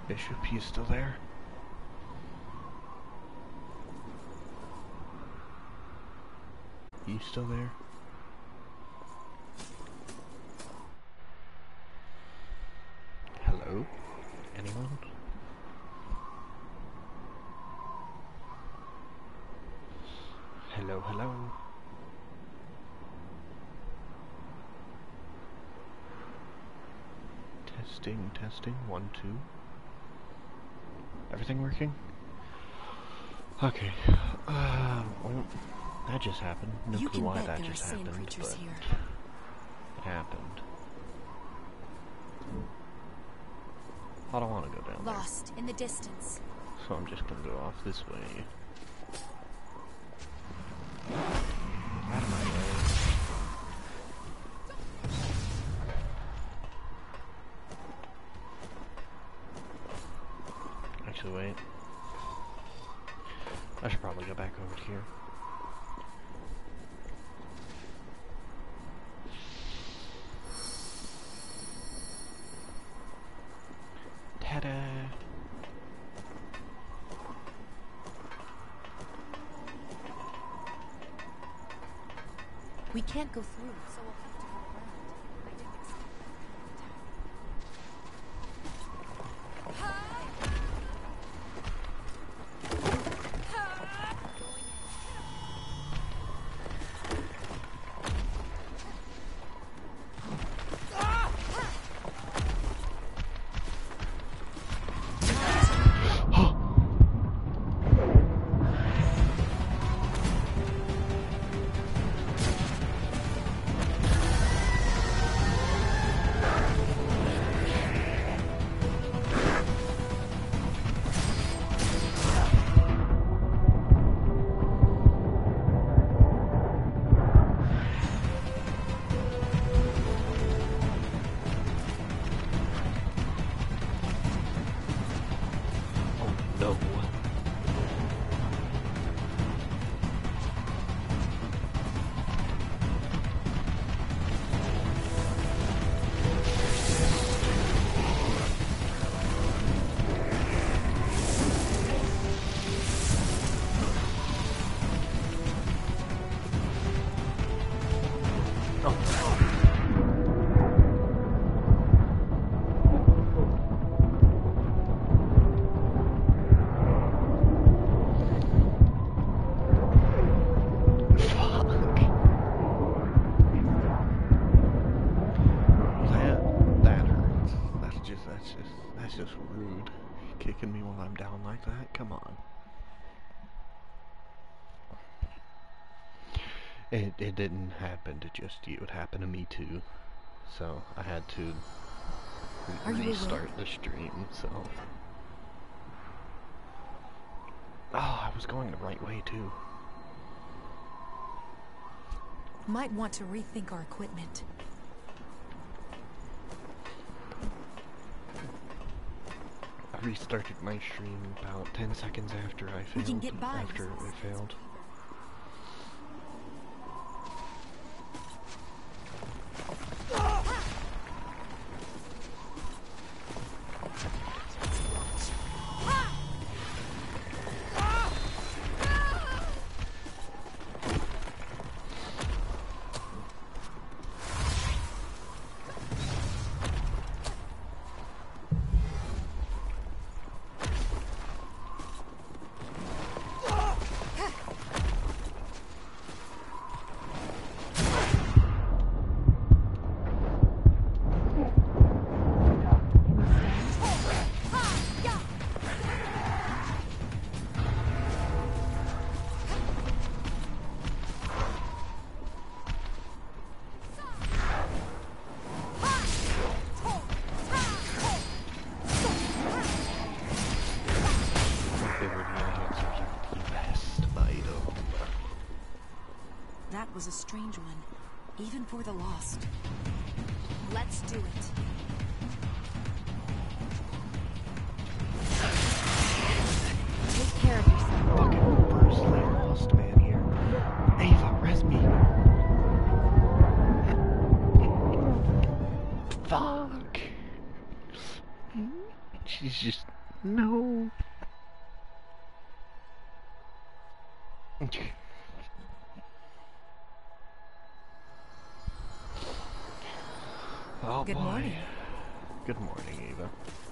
Bishop, you still there? You still there? Hello? Anyone? Hello, hello? Testing, testing, 1, 2. Everything working? Okay. Well, that just happened. No clue why that just happened, but it happened. I don't want to go down there. Lost in the distance. So I'm just gonna go off this way. Out of my way. Actually, wait. I should probably go back over here. Ta-da! We can't go through, so we'll have to go around. I didn't expect That's just rude. Kicking me while I'm down like that? Come on. It didn't happen to just you, it happened to me too. So I had to restart the stream, so. Oh, I was going the right way too. Might want to rethink our equipment. I restarted my stream about 10 seconds after I failed. We can get by after it failed. That was a strange one, even for the lost. Let's do it. Take care of yourself. Fucking Bruce Lee lost man here. Ava, res me. Fuck. She's just No. Oh, Good morning. Good morning, Eva.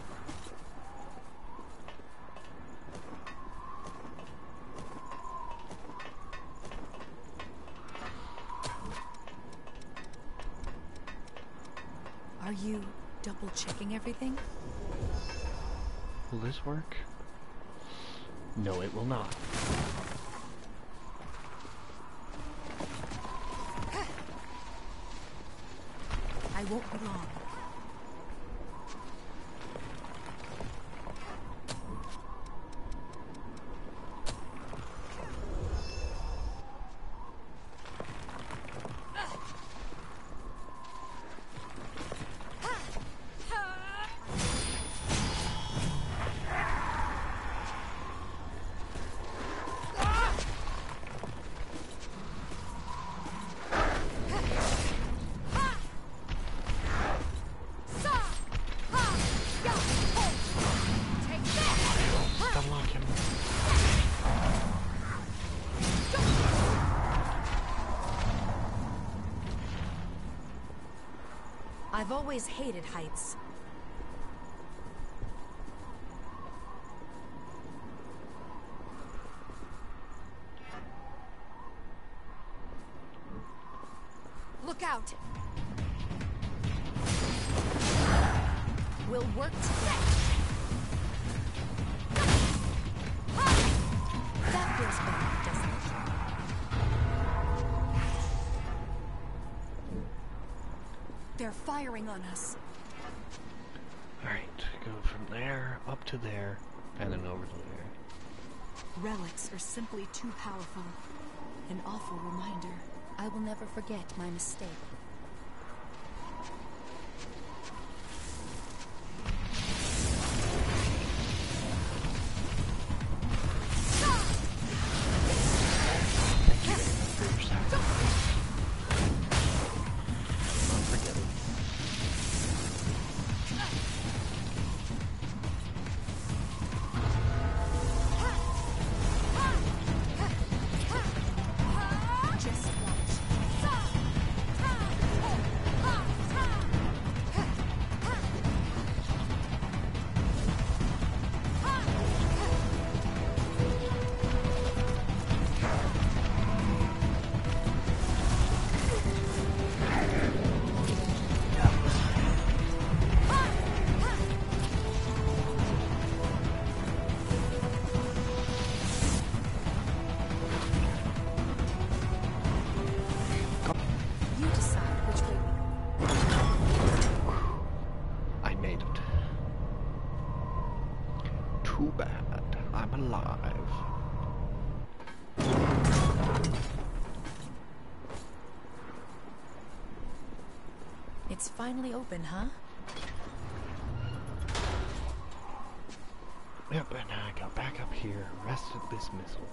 Are you double checking everything? Will this work? No, it will not. I won't be long. I've always hated heights. Look out! We'll work together. That feels better, doesn't it? They're firing on us. Alright, go from there, up to there, and then over to there. Relics are simply too powerful. An awful reminder. I will never forget my mistake. Too bad. I'm alive. It's finally open, huh? Yep, and I got back up here, rested this missile.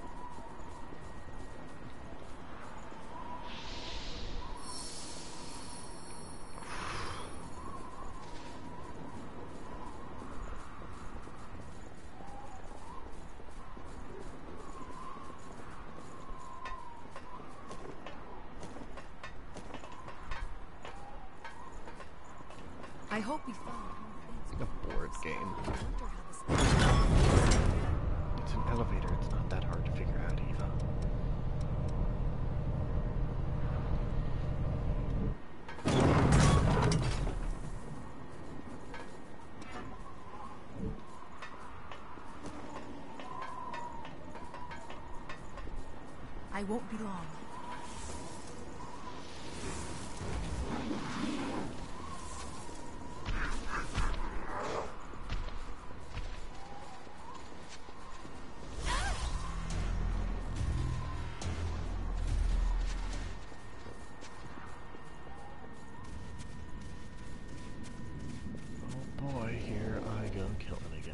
I hope we found A board game. It's an elevator, it's not that hard to figure out, Eva. I won't be long. Oh boy, here I go killing again.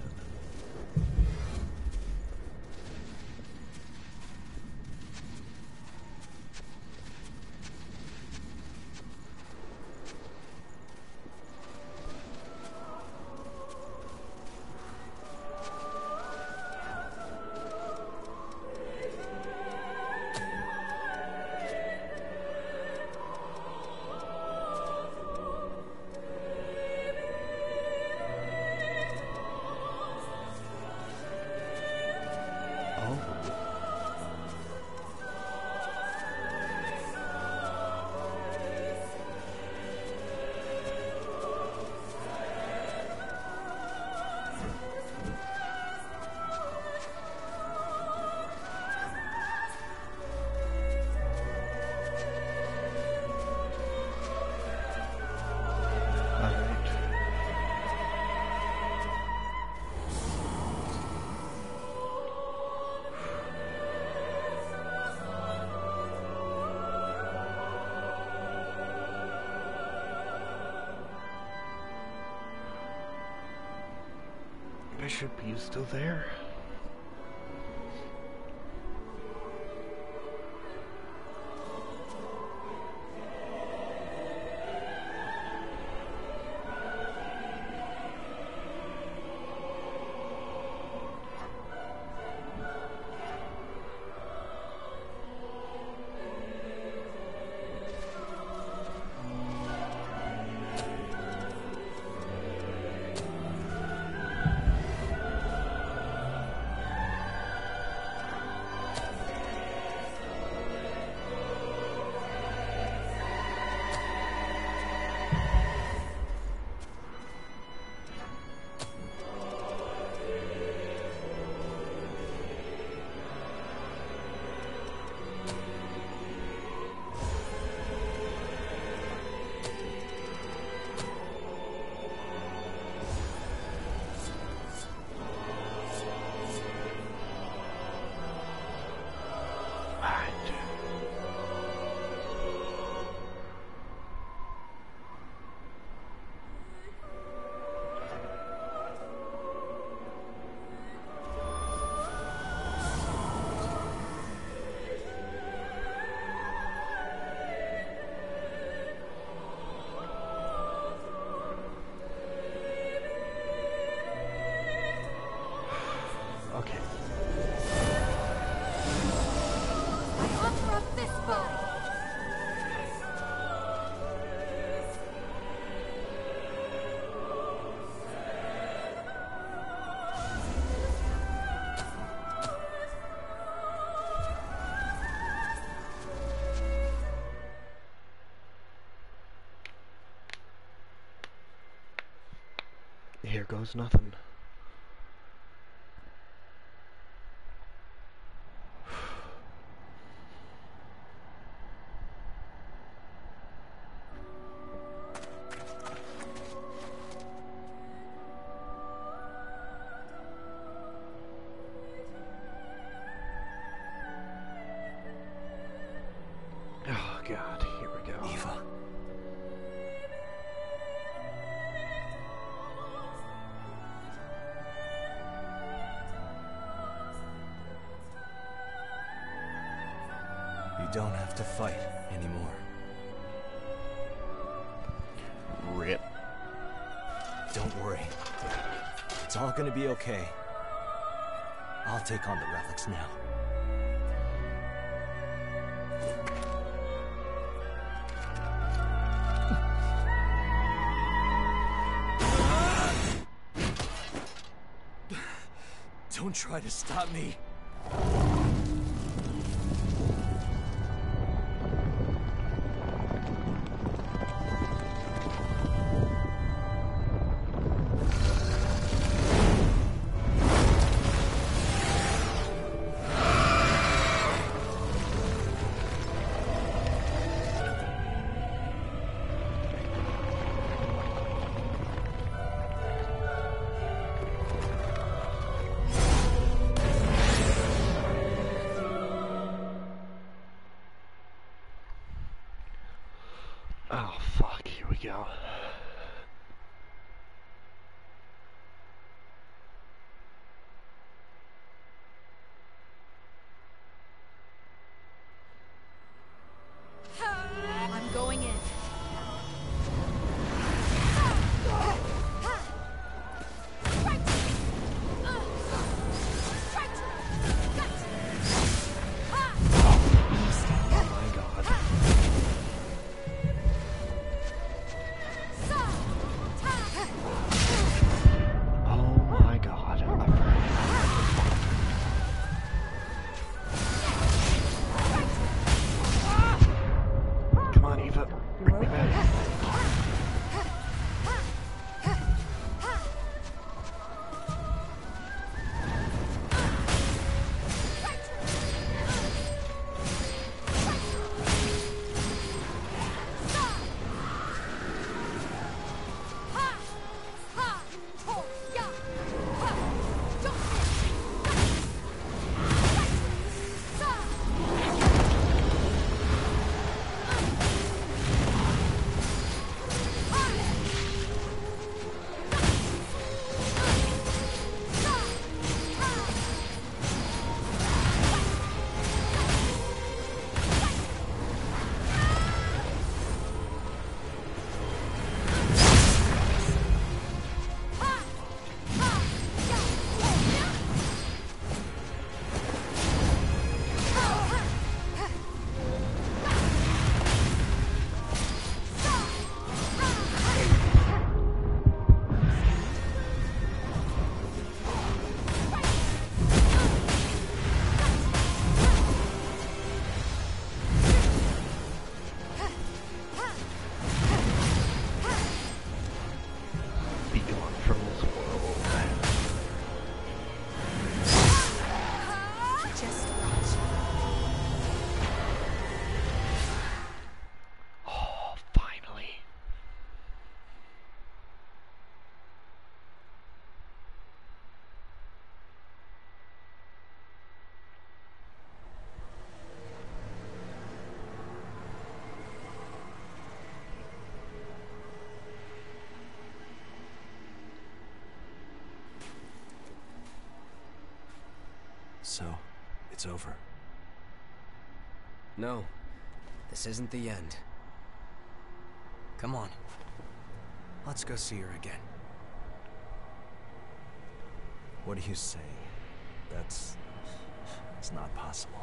Bishop, you still there? Here goes nothing. Oh God, here we go. Eva. You don't have to fight anymore. Rip. Don't worry. It's all gonna be okay. I'll take on the relics now. Don't try to stop me. Oh fuck, here we go. I'm going in. Oh my God. So, it's over. No, this isn't the end. Come on. Let's go see her again. What do you say? It's not possible.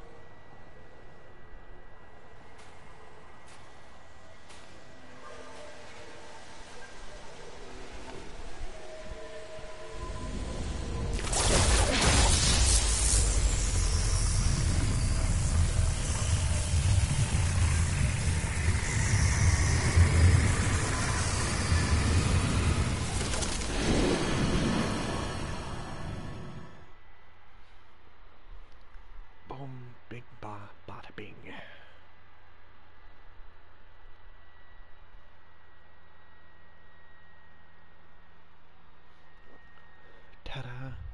Big bada bing. Ta-da!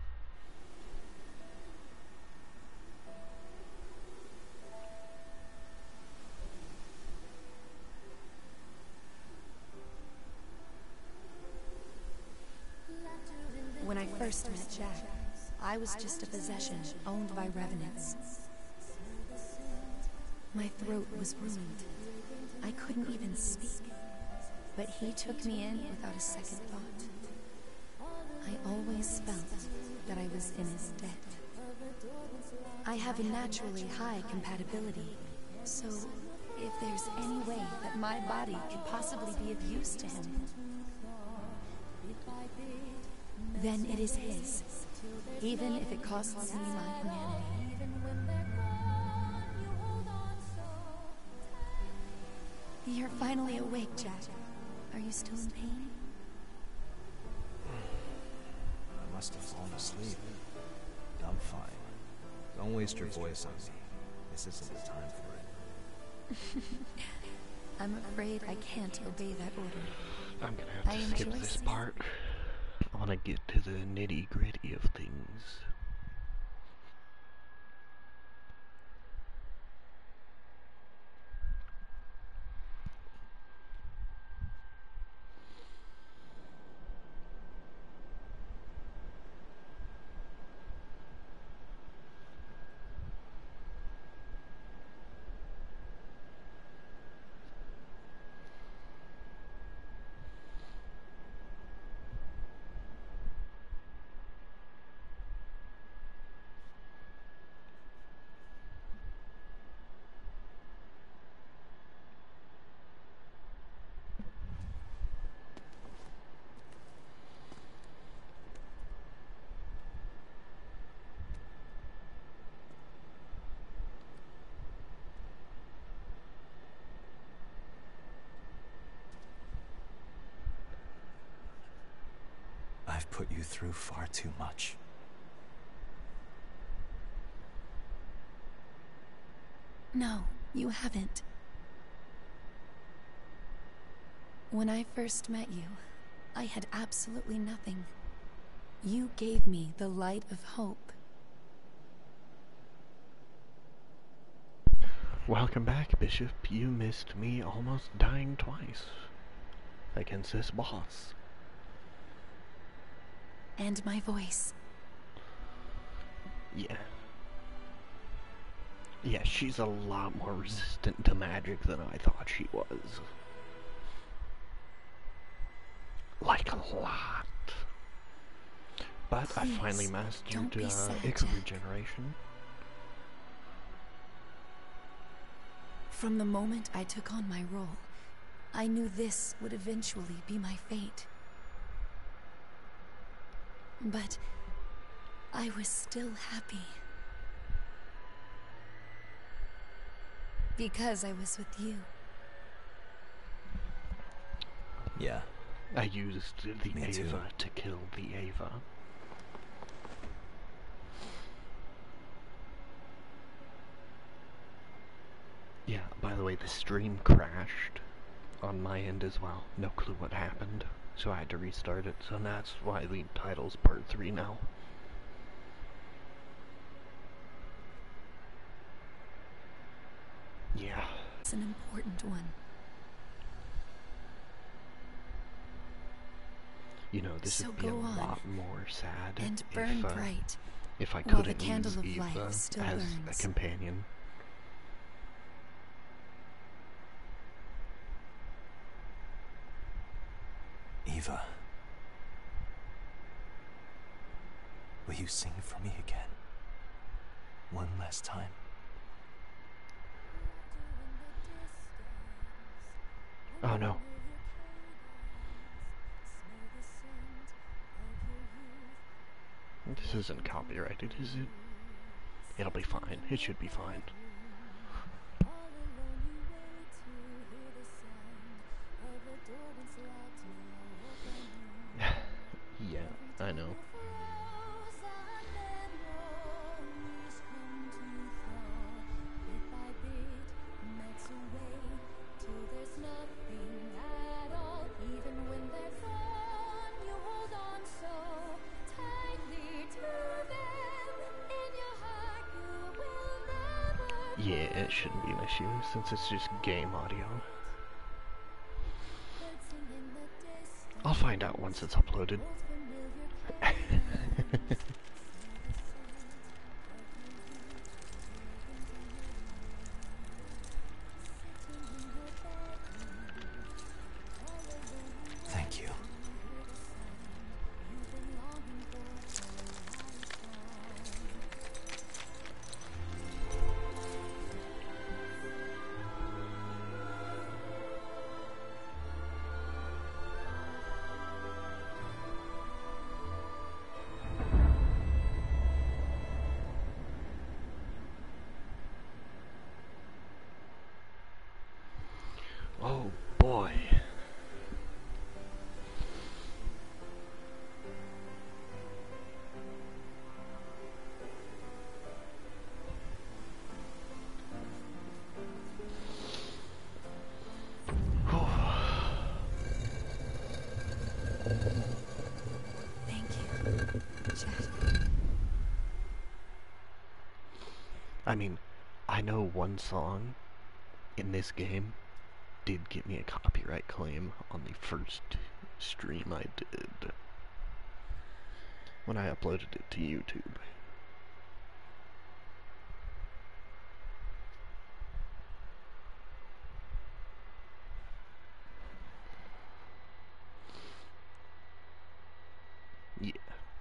When I first met Jack, I was just a possession owned by revenants. My throat was ruined. I couldn't even speak. But he took me in without a second thought. I always felt that I was in his debt. I have a naturally high compatibility, so if there's any way that my body could possibly be of use to him, then it is his, even if it costs me my humanity. You're finally awake, Jack. Are you still in pain? I must have fallen asleep. I'm fine. Don't waste your voice on me. This isn't the time for it. I'm afraid I can't obey that order. I'm gonna have to skip this part. I want to get to the nitty-gritty of things. I've put you through far too much. No, you haven't. When I first met you, I had absolutely nothing. You gave me the light of hope. Welcome back, Bishop. You missed me almost dying twice against this boss. And my voice. Yeah. Yeah, she's a lot more resistant to magic than I thought she was. Like a lot. But Please, I finally mastered sad, Ichor Jack. regeneration. From the moment I took on my role, I knew this would eventually be my fate. But I was still happy. Because I was with you. Yeah. I used the Me too. Ava to kill the Ava. Yeah, by the way, the stream crashed on my end as well. No clue what happened, so I had to restart it. So that's why the title's part 3 now. Yeah. It's an important one. You know, this So would be a go on lot more sad and if, burn bright. if I While the couldn't candle use of Eva life still as burns. a companion. Eva. Will you sing for me again? One last time. Oh no. This isn't copyrighted, is it? It'll be fine. It should be fine. Yeah, I know. Yeah, it shouldn't be an issue since it's just game audio. I'll find out once it's uploaded. Thank you. Oh boy. Thank you, Chet. I mean, I know one song in this game did get me a copyright claim on the first stream I did when I uploaded it to YouTube. Yeah.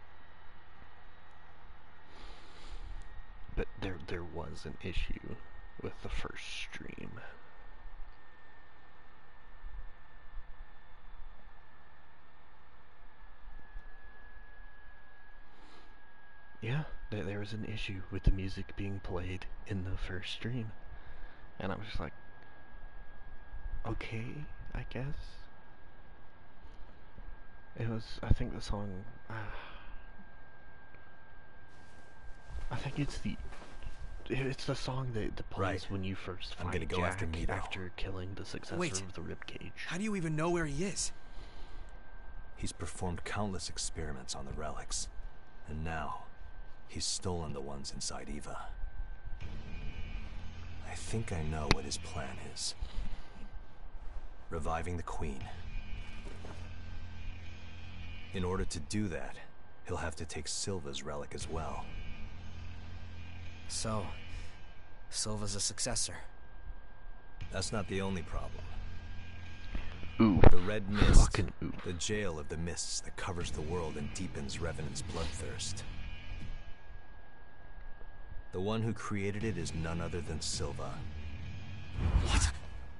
But there was an issue with the first stream. Yeah, there was an issue with the music being played in the first stream. And I was just like, okay, I guess. It was, I think the song, I think it's the song that plays Right. when you first I'm fight gonna go Jack after Mito. after killing the successor Wait. of the Ribcage. How do you even know where he is? He's performed countless experiments on the relics, and now he's stolen the ones inside Eva. I think I know what his plan is. Reviving the Queen. In order to do that, he'll have to take Silva's relic as well. So, Silva's a successor. That's not the only problem. Ooh, The Red Mist, fucking ooh. the jail of the mists that covers the world and deepens Revenant's bloodthirst. The one who created it is none other than Silva. What?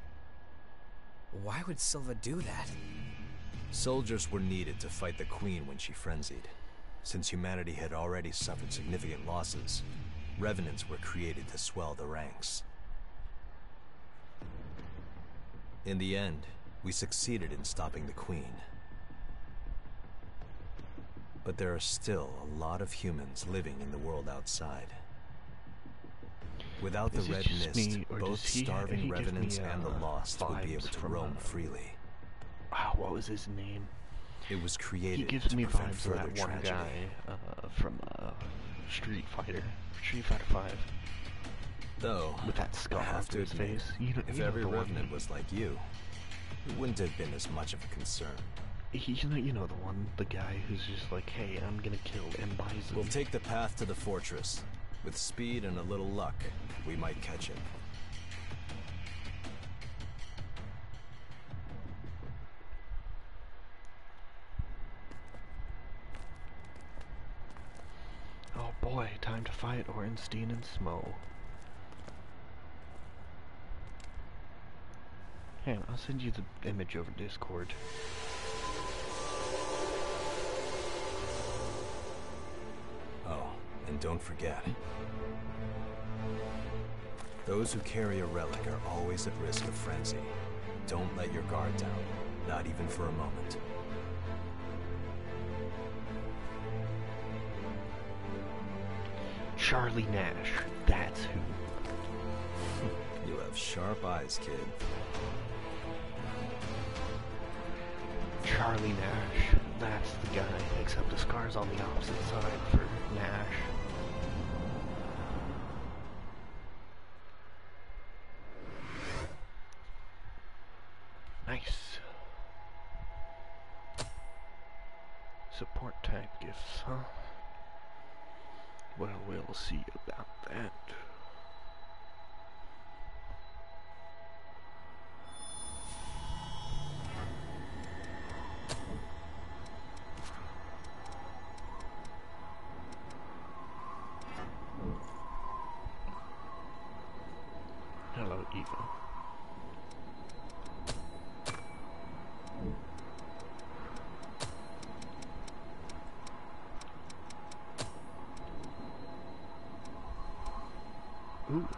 Why would Silva do that? Soldiers were needed to fight the Queen when she frenzied. Since humanity had already suffered significant losses, Revenants were created to swell the ranks. In the end, we succeeded in stopping the Queen. But there are still a lot of humans living in the world outside. Without the Is it Red just Mist, me, or both does he starving give Revenants me, and the Lost would be vibes able to from, roam freely. Wow, what was his name? It was He created gives to me prevent vibes of further that one tragedy. guy from Street Fighter 5. Though, With that I scar have on to his admit, face. You know, if you know every the one- Revenant was like you, it wouldn't have been as much of a concern. You know the one, the guy who's just like, hey, I'm gonna kill M by prison. We'll take the path to the fortress. With speed and a little luck, we might catch him. Oh boy, time to fight Ornstein and Smo. Hang on, I'll send you the image over Discord. Oh, and don't forget. Those who carry a relic are always at risk of frenzy. Don't let your guard down, not even for a moment. Charlie Nash, that's who. You have sharp eyes, kid. Charlie Nash, that's the guy, except the scar's on the opposite side for Nash. Nice. Support type gifts, huh? Well, we'll see about that. Hello, Eva. Ooh.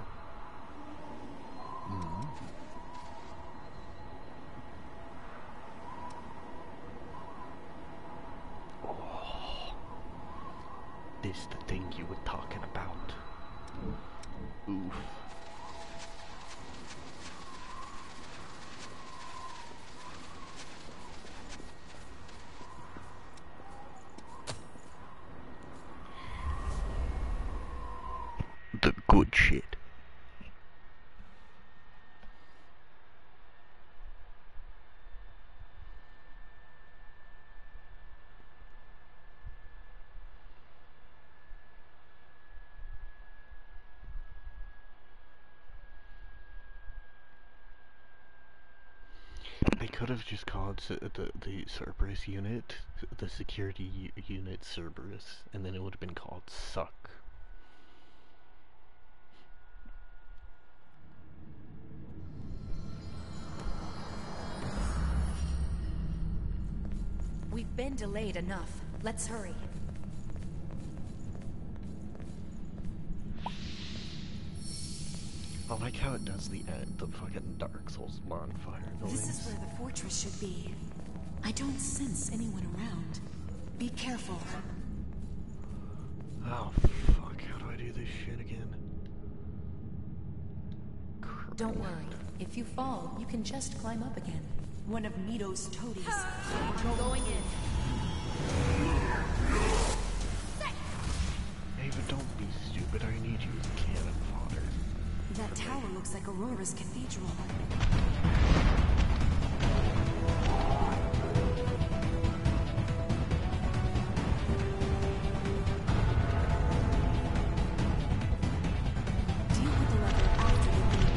Oh. This the thing you were talking about. Oof. The good shit. They could have just called the Cerberus unit, the security unit Cerberus, and then it would have been called Suck. We've been delayed enough. Let's hurry. I like how it does the fucking Dark Souls bonfire noise. This is where the fortress should be. I don't sense anyone around. Be careful. Oh fuck, how do I do this shit again? Crap. Don't worry. If you fall, you can just climb up again. One of Nito's toadies. I'm going in. Ava, don't be stupid. I need you as cannon fodder. That tower looks like Aurora's cathedral. Deal with the lever after the baby.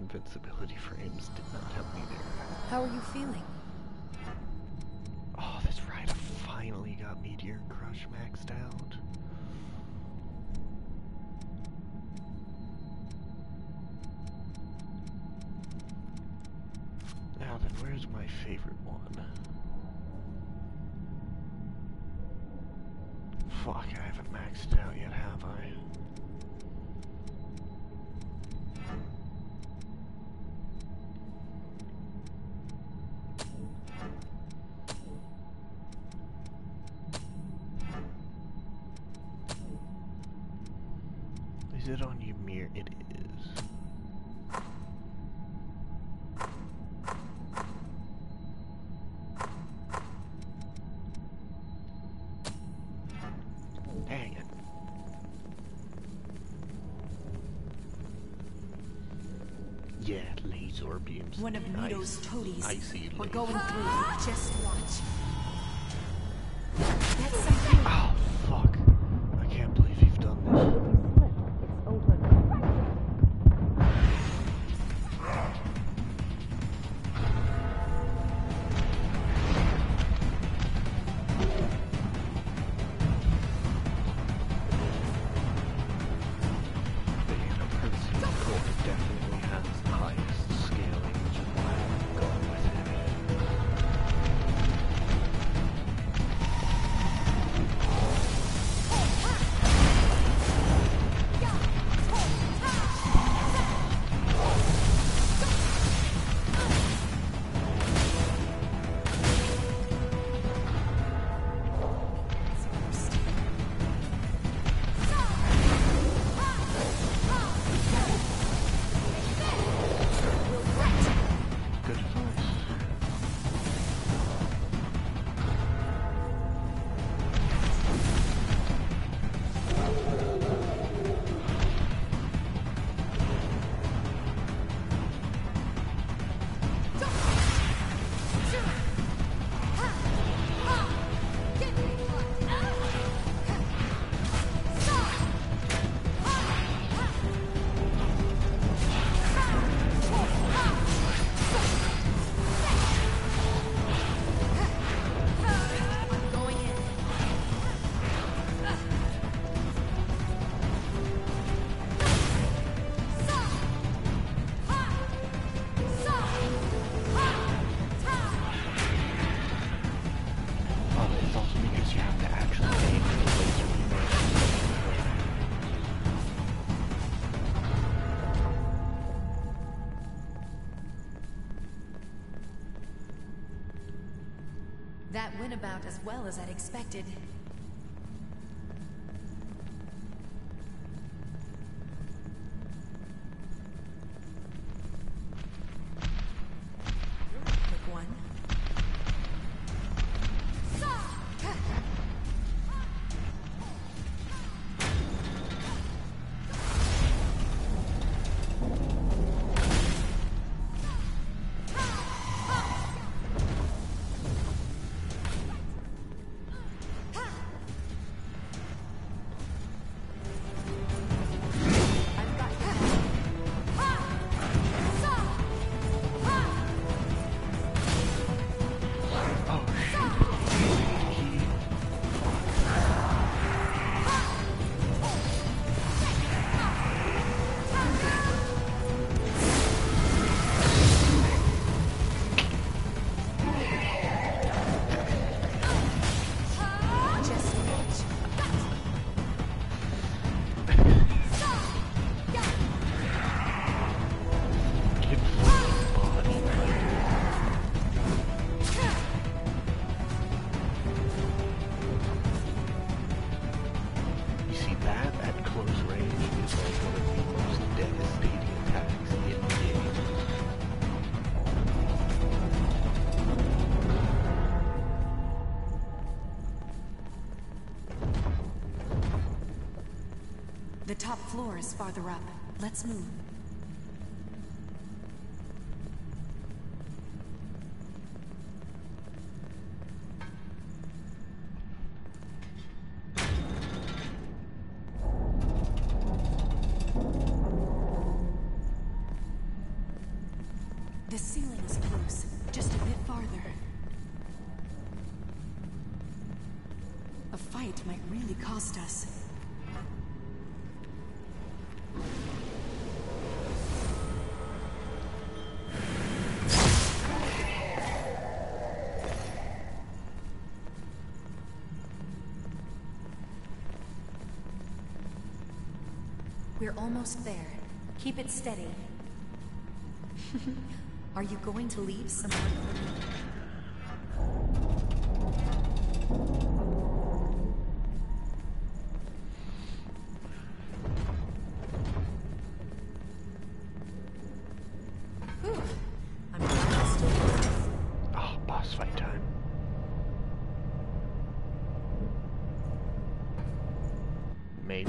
invincibility frames did not help me there. How are you feeling? Oh, that's right, I finally got Meteor Crush maxed out. Now then, where's my favorite one? Fuck, I haven't maxed it out yet, have I? Is it on Ymir? It is. Dang it. Yeah, laser beams. One of Nito's toadies. I see. We're going through. Just watch. That's something. Oh, fuck. I can't believe you've done this. It's over. The Anna-Perseus core definitely has the highest scaling, which is why I'm going with it. Good advice. Going in. Oh, it's also because you have to actually aim for the laser beam. That went about as well as I'd expected. Pick one. Oh, shit. He... Just watch. Get fucking body. You see that at close range is like one of the most devastating attacks in the game. The top floor is farther up. Let's move. A fight might really cost us. We're almost there. Keep it steady. Are you going to leave some more for me? Whew. I'm glad it's still alive. Oh, boss fight time. Maybe.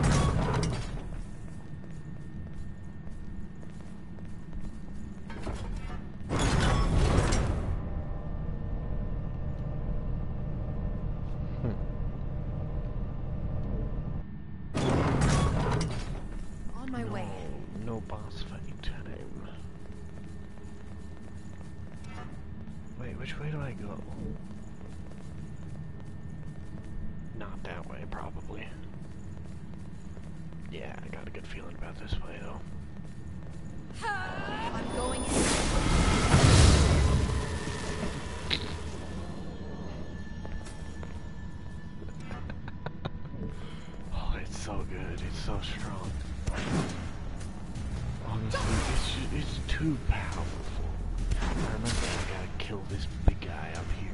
On my way. No boss fight time. Wait, which way do I go? Not that way, probably. Yeah, I got a good feeling about this way, though. I'm going in. Oh, it's so good. It's so strong. Honestly, it's too powerful. I remember I gotta kill this big guy up here.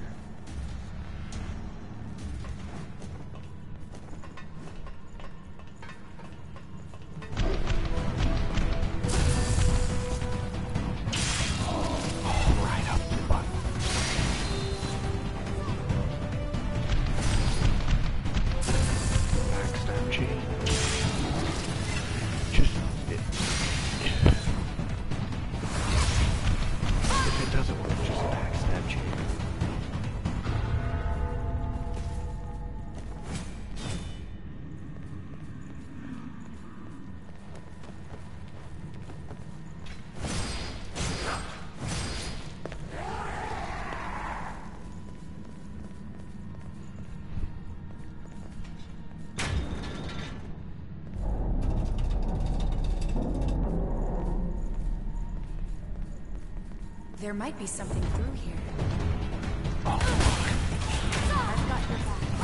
There might be something through here. Oh, I've got your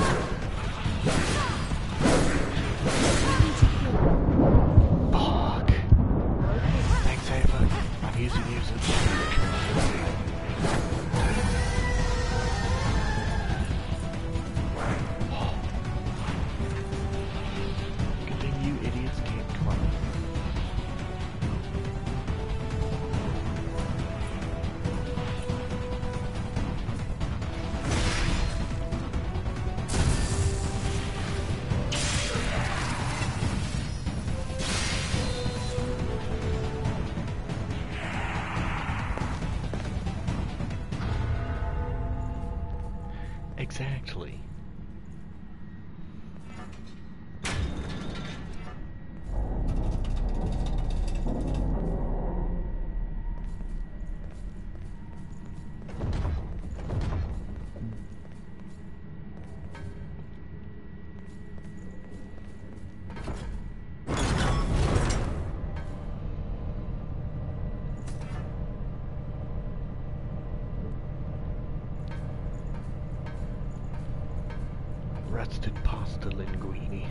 fuck. Thanks, Ava. I'm using you as good thing you idiots can't climb. Exactly. Rusted pasta linguine.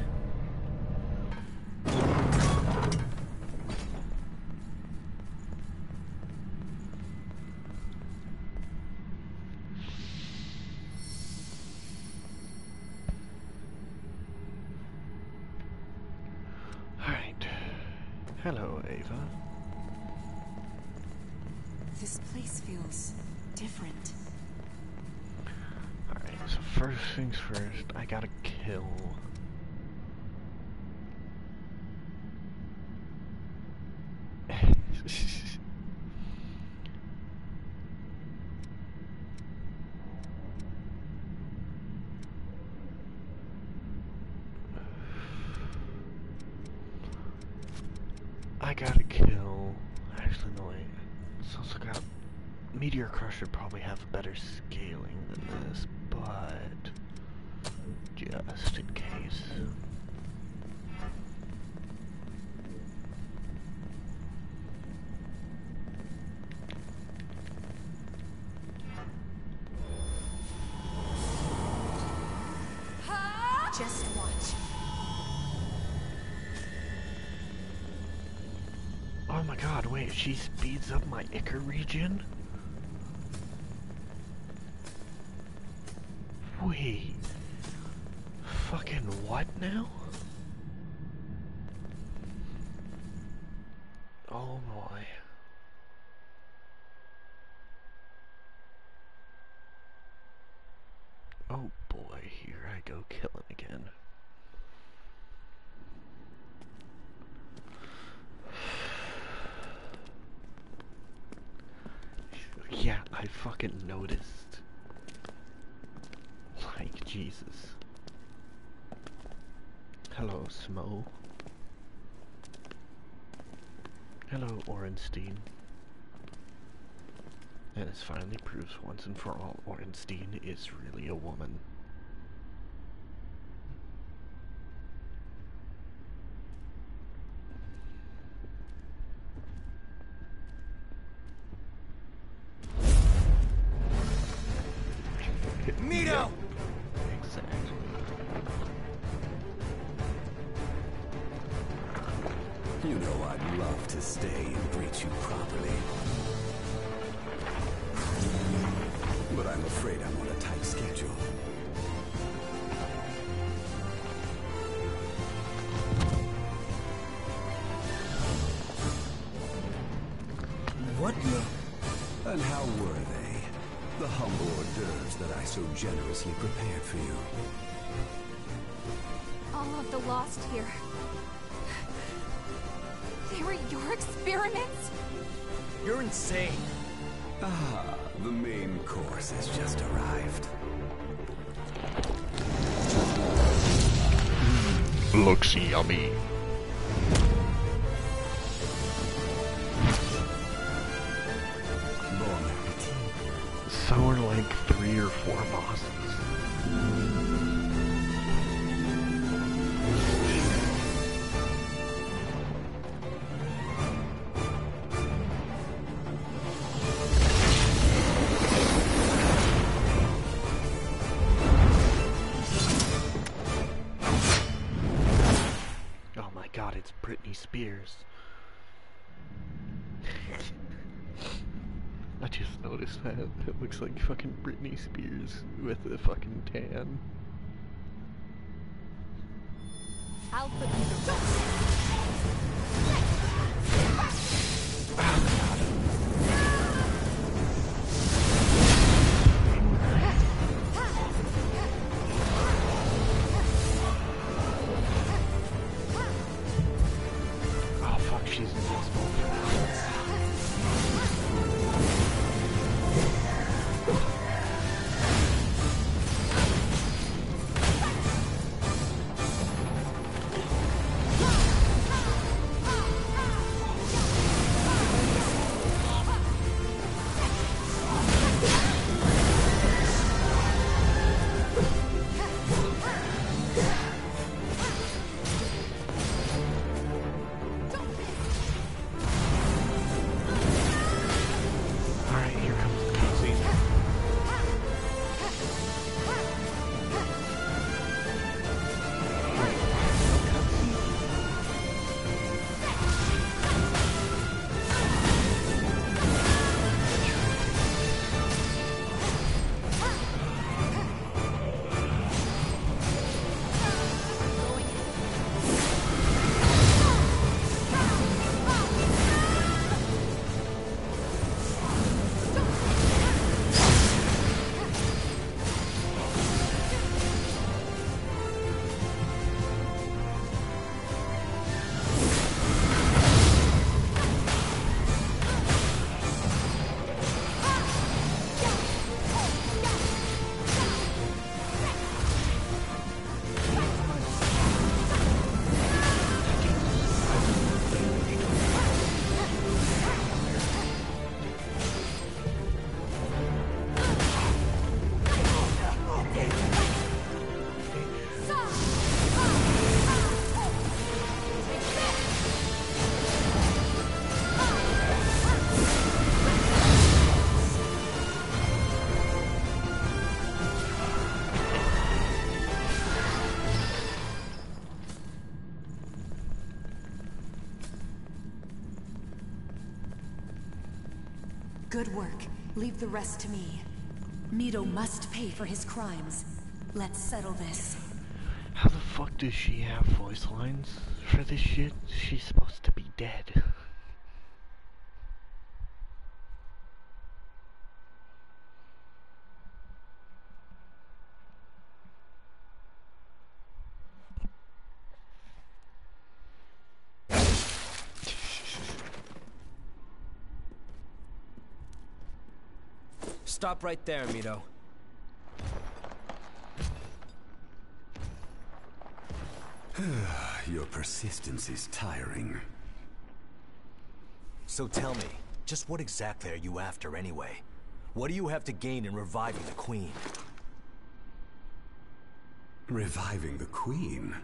Alright. Hello, Ava. This place feels different. Alright, so first things first, I gotta kill. I gotta kill. Actually, no, wait. It's also got. Meteor Crush should probably have better scaling than this, but Just in case. Just watch. Oh my god, wait, she speeds up my Icar regen? Wait. Fucking what now? Oh boy. Oh boy, here I go killing again. Yeah, I fucking noticed. Like, Jesus. Hello, Smo. Hello, Orenstein. And this finally proves once and for all, Orenstein is really a woman. Mito! Exactly. You know I'd love to stay and greet you properly. But I'm afraid I'm on a tight schedule. What the... And how were they? The humble hors d'oeuvres that I so generously prepared for you. All of the lost here. They were your experiments? You're insane. Ah, the main course has just arrived. Looks yummy. Bon appetit. So are like 3 or 4 bosses. Oh my god, it's Britney Spears. I just noticed that. It looks like fucking Britney Spears with a fucking tan. I'll put you to Oh fuck, she's invincible for that. Good work. Leave the rest to me. Mito must pay for his crimes. Let's settle this. How the fuck does she have voice lines for this shit? She's supposed to be dead. Stop right there, Mito. Your persistence is tiring. So tell me, just what exactly are you after anyway? What do you have to gain in reviving the Queen? Reviving the Queen?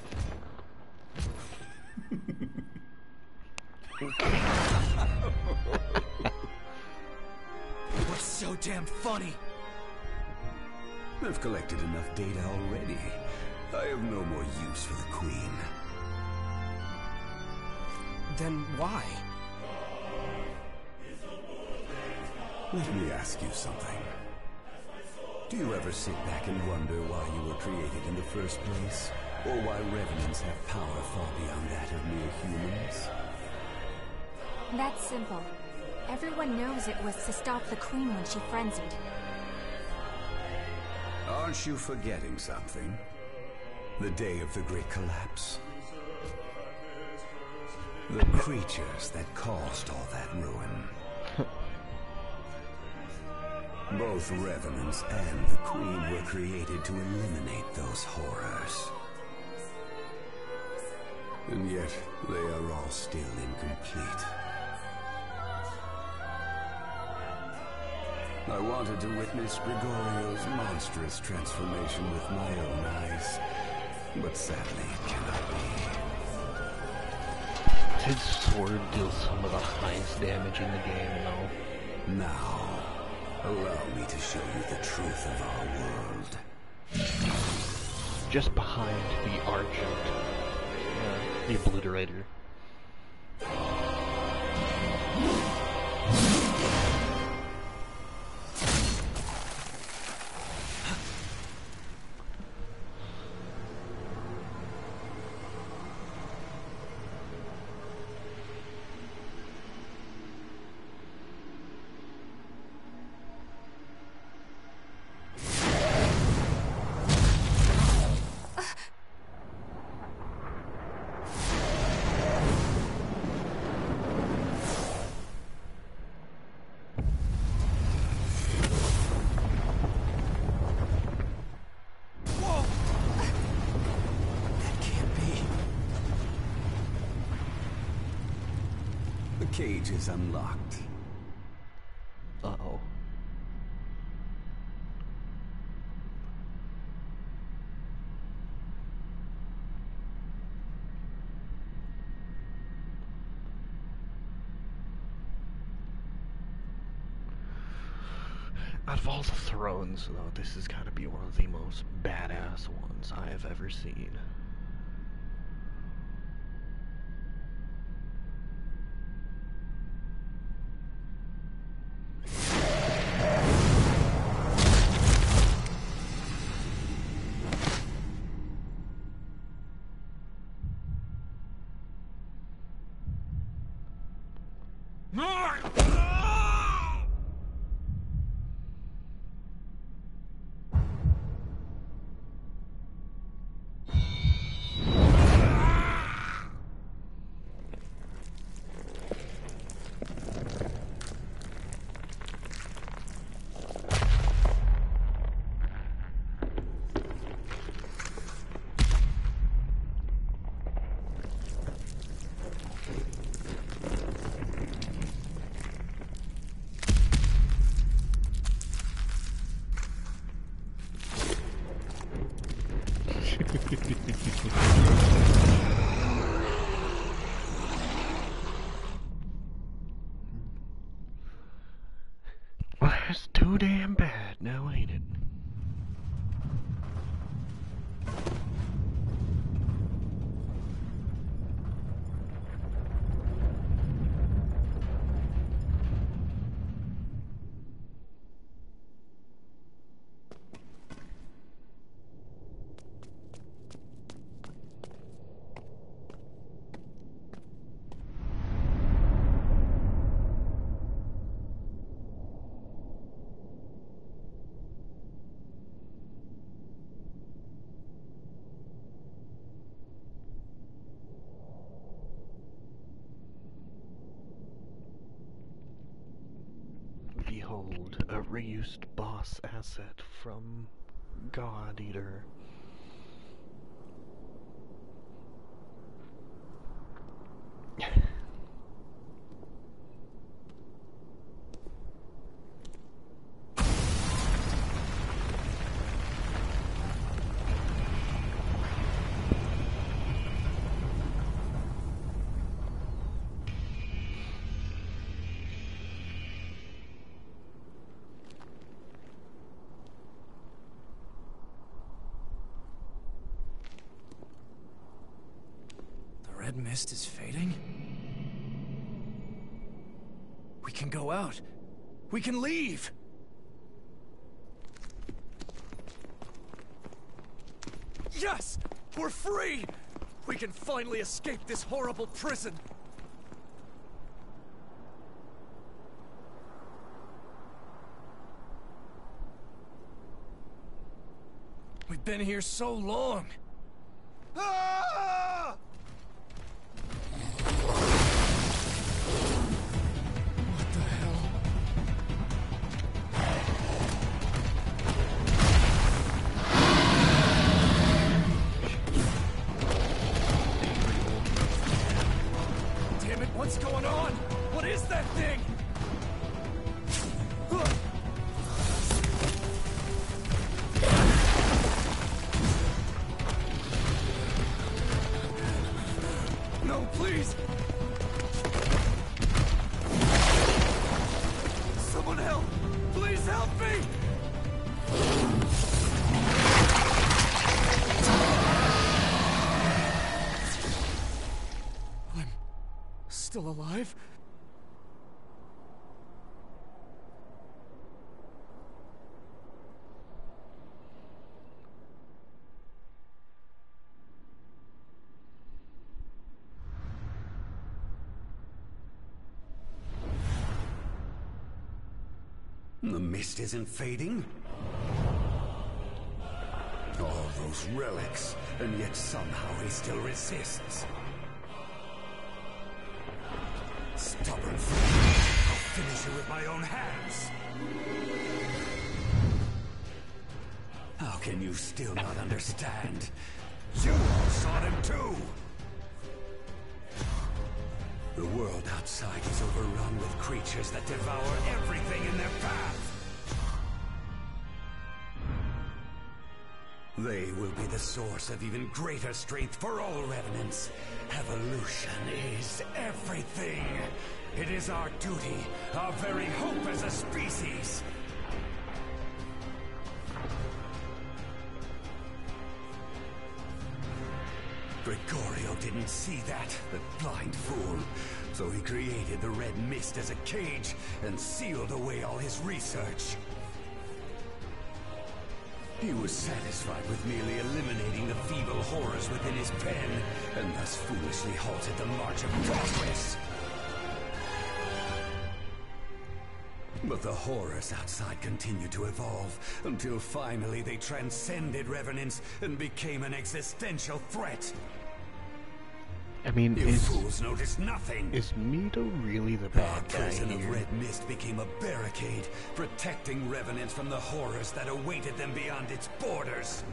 What's so damn funny? I've collected enough data already. I have no more use for the Queen. Then why? Let me ask you something. Do you ever sit back and wonder why you were created in the first place? Or why Revenants have power far beyond that of mere humans? That's simple. Everyone knows it was to stop the Queen when she frenzied. Aren't you forgetting something? The day of the Great Collapse? The creatures that caused all that ruin. Both Revenants and the Queen were created to eliminate those horrors. And yet, they are all still incomplete. I wanted to witness Grigorio's monstrous transformation with my own eyes, but sadly it cannot be. His sword deals some of the highest damage in the game, though. Now, allow me to show you the truth of our world. Just behind the Argent, the Obliterator. The cage is unlocked. Uh-oh. Out of all the thrones, though, this has got to be one of the most badass ones I have ever seen. Well, that's too damn bad now, ain't it? called a reused boss asset from God Eater. The red mist is fading? We can go out. We can leave! Yes! We're free! We can finally escape this horrible prison! We've been here so long! Ah! What the hell? Damn it, what's going on? What is that thing? No, please! Someone help! Please help me! I'm still alive? The mist isn't fading? All those relics, and yet somehow he still resists. Stubborn fool. I'll finish you with my own hands. How can you still not understand? You all saw them too! The world outside is overrun with creatures that devour everything in their path. They will be the source of even greater strength for all revenants. Evolution is everything. It is our duty, our very hope as a species. Gregorio didn't see that, the blind fool. So he created the red mist as a cage and sealed away all his research. He was satisfied with merely eliminating the feeble horrors within his pen, and thus foolishly halted the march of progress. But the horrors outside continued to evolve, until finally they transcended revenants and became an existential threat. I mean, You fools noticed nothing. Is Mito really the Our bad guy prison here? of red mist became a barricade, protecting revenants from the horrors that awaited them beyond its borders.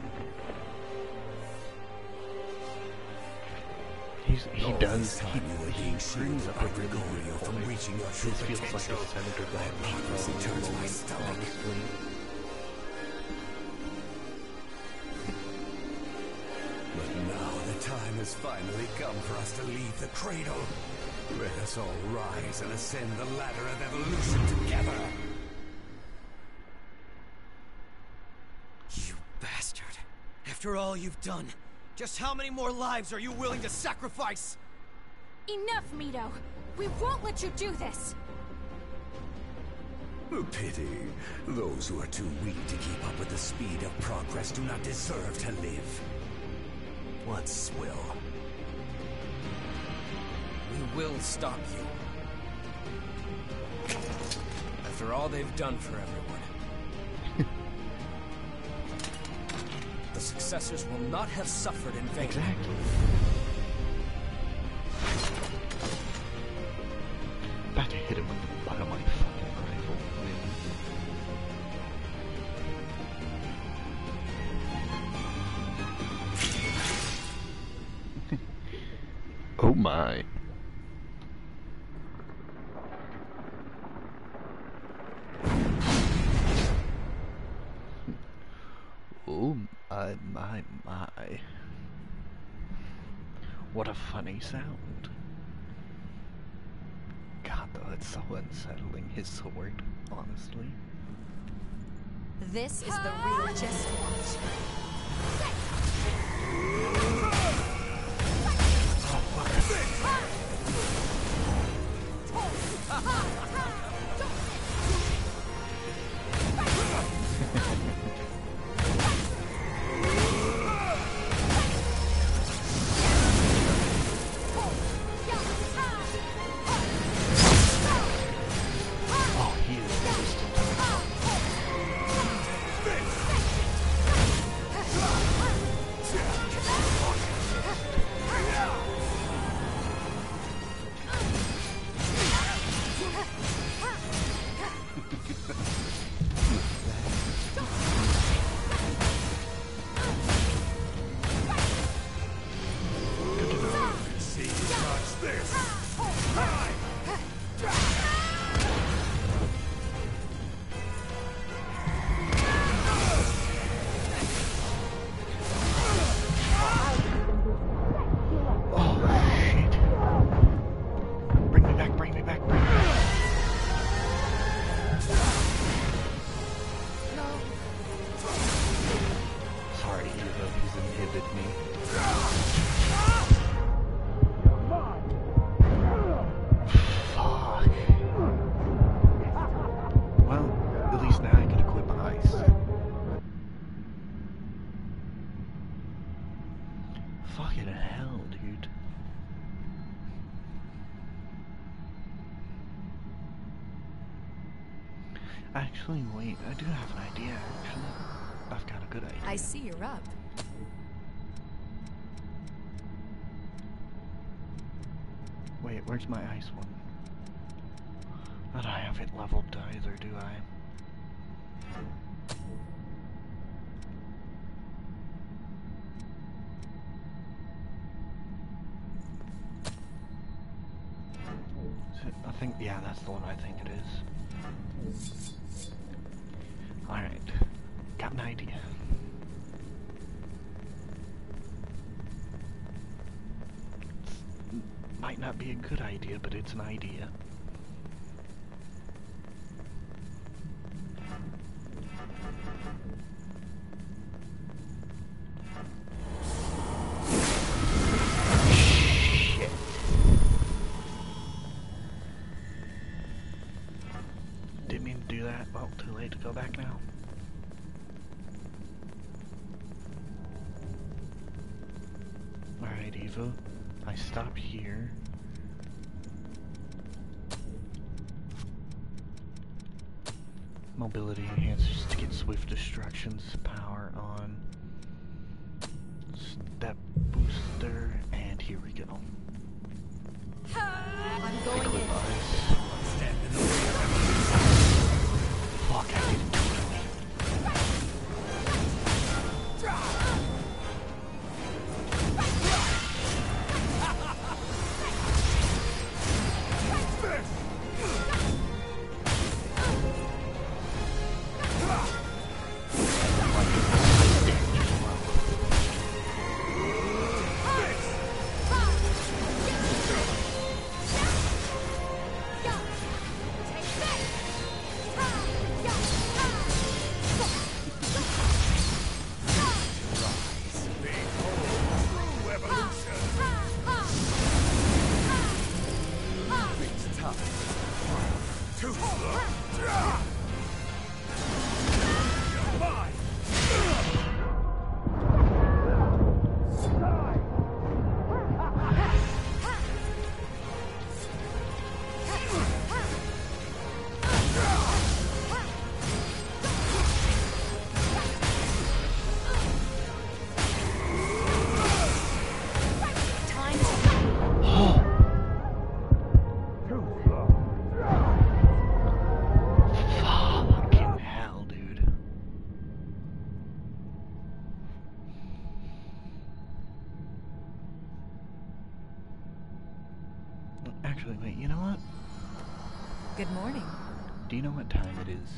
He All does. this time you were being shielded by Gregorio from reaching your true This feels like potential. a Senator Hypocrisy turns my moment, stomach. honestly. But now the time has finally come for us to leave the cradle. Let us all rise and ascend the ladder of evolution together. You bastard. After all you've done, just how many more lives are you willing to sacrifice? Enough, Mito! We won't let you do this! A pity. Those who are too weak to keep up with the speed of progress do not deserve to live. What swill? We will stop you. After all they've done for everyone. The successors will not have suffered in vain. Exactly. About to hit him with the butt of my fucking rifle. I mean, my. Oh my. What a funny sound. God, though, it's so unsettling, his sword, honestly. This is the real Just Watch. Fucking hell, dude. Actually, wait, I do have an idea, actually. I've got a good idea. I see you're up. Wait, where's my ice one? I don't have it leveled either, do I? I think, yeah, that's the one I think it is. Alright, got an idea. Might not be a good idea, but it's an idea. Didn't mean to do that. Well, too late to go back now. Alright, Eva. I stop here. Mobility enhancers to get swift destructions, power on. Step booster, and here we go. I'm going in. Fuck, I didn't do it. Actually, wait, you know what? Good morning. Do you know what time it is?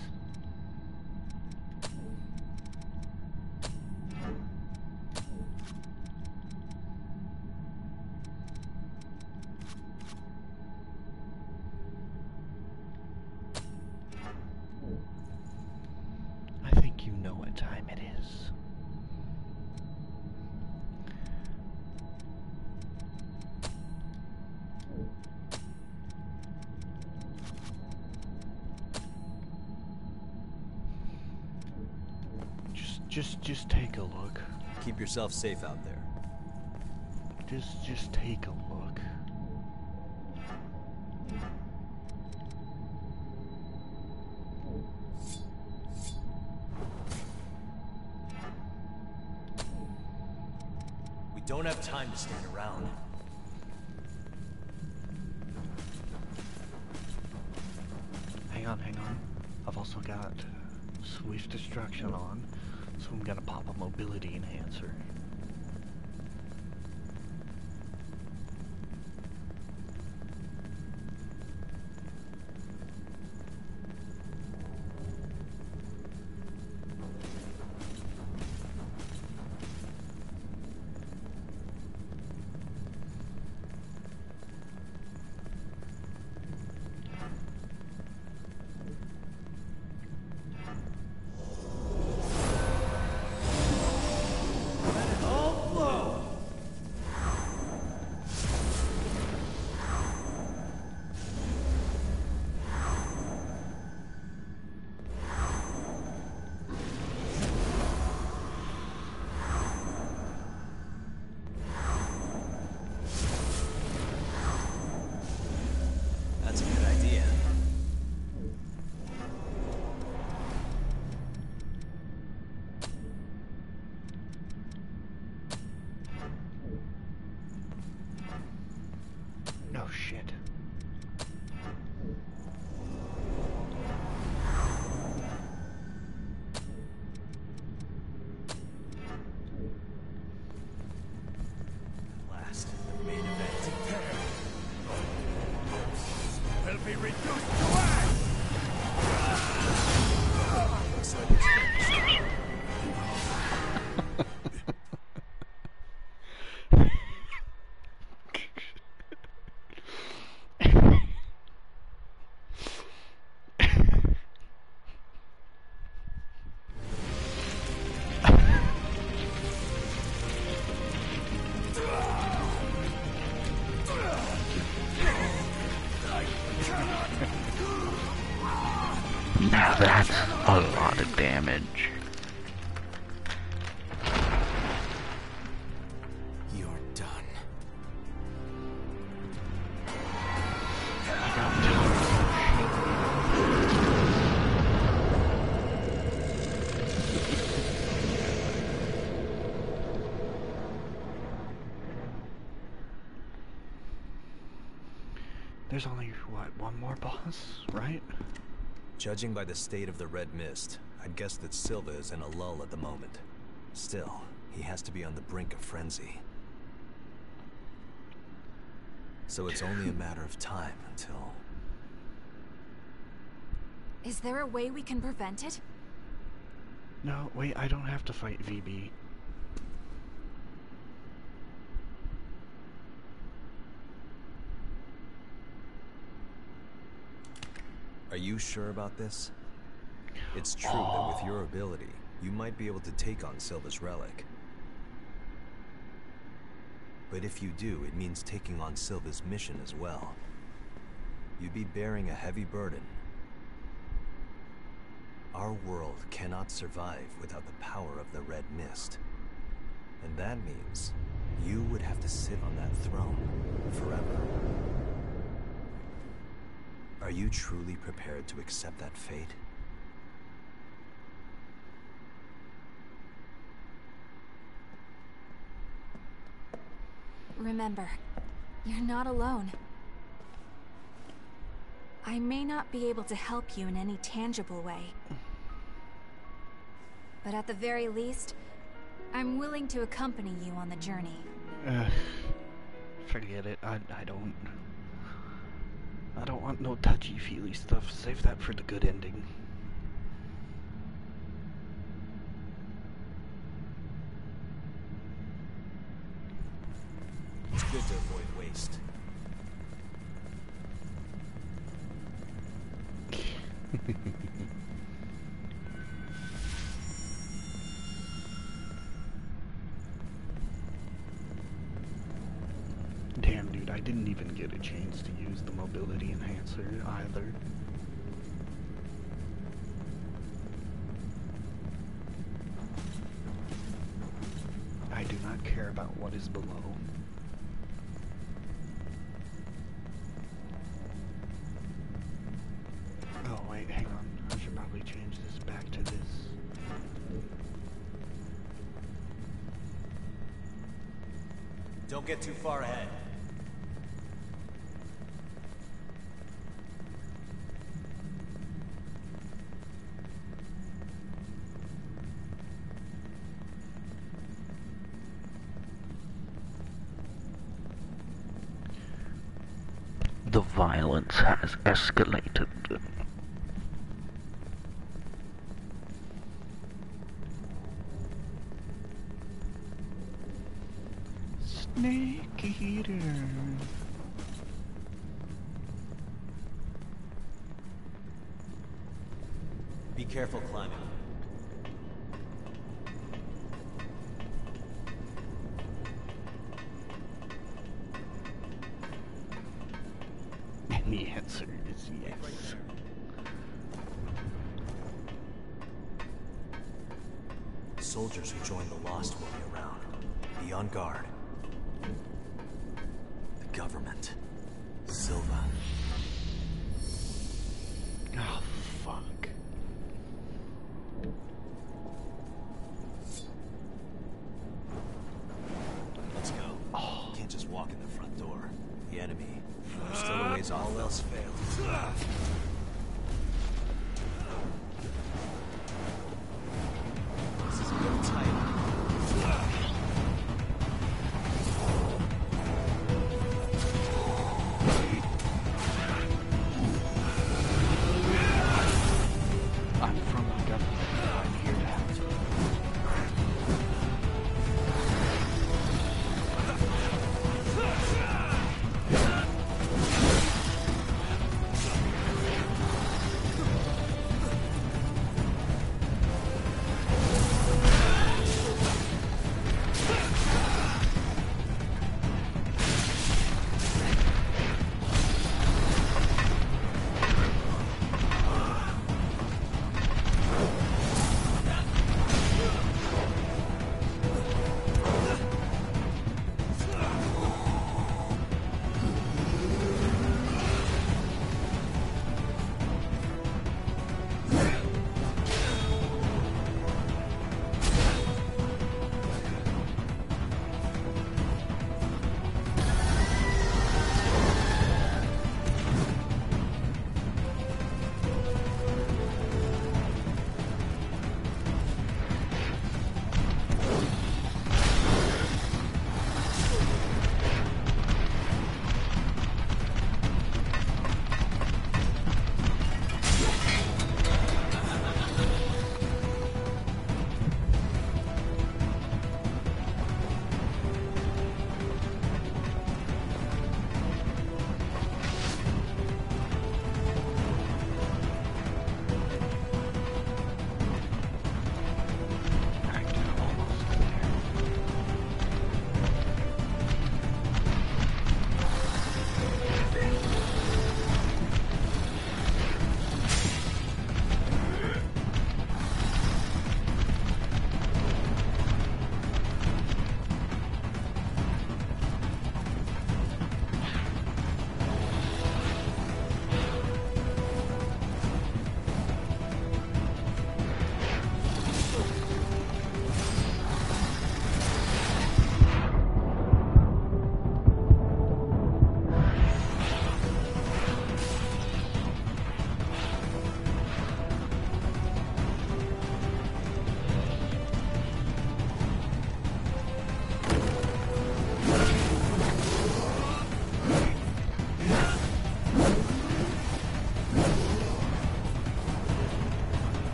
I think you know what time it is. Just take a look. Keep yourself safe out there. Just take a look. We don't have time to stand around. Hang on. I've also got Swift Destruction on, so I'm gonna pop a mobility enhancer. That's a good idea. Oh shit. Last, the main event. Will be reduced to ash! Looks like it's finished. Now that's a lot of damage. You're done. I got tons There's only, what, one more boss, right? Judging by the state of the Red Mist, I'd guess that Silva is in a lull at the moment. Still, he has to be on the brink of frenzy. So it's only a matter of time until... Is there a way we can prevent it? No, wait, I don't have to fight VB. Are you sure about this? It's true that with your ability, you might be able to take on Silva's relic. But if you do, it means taking on Silva's mission as well. You'd be bearing a heavy burden. Our world cannot survive without the power of the Red Mist. And that means you would have to sit on that throne forever. Are you truly prepared to accept that fate? Remember, you're not alone. I may not be able to help you in any tangible way. But at the very least, I'm willing to accompany you on the journey. Forget it. I don't... I don't want no touchy-feely stuff. Save that for the good ending. It's good to avoid waste. Damn, dude, I didn't even get a chance to use the mobility enhancer either. I do not care about what is below. Oh wait, hang on. I should probably change this back to this. Don't get too far ahead. The violence has escalated. Snake Eater. Be careful climbing. And the answer is yes. Soldiers who join the Lost will be around. Be on guard. The government. Silva. Oh, fuck. Let's go. Oh. Can't just walk in the front door. The enemy. We're still a ways off. All else failed. This is a bit tight. I'm from the government. I'm here to help.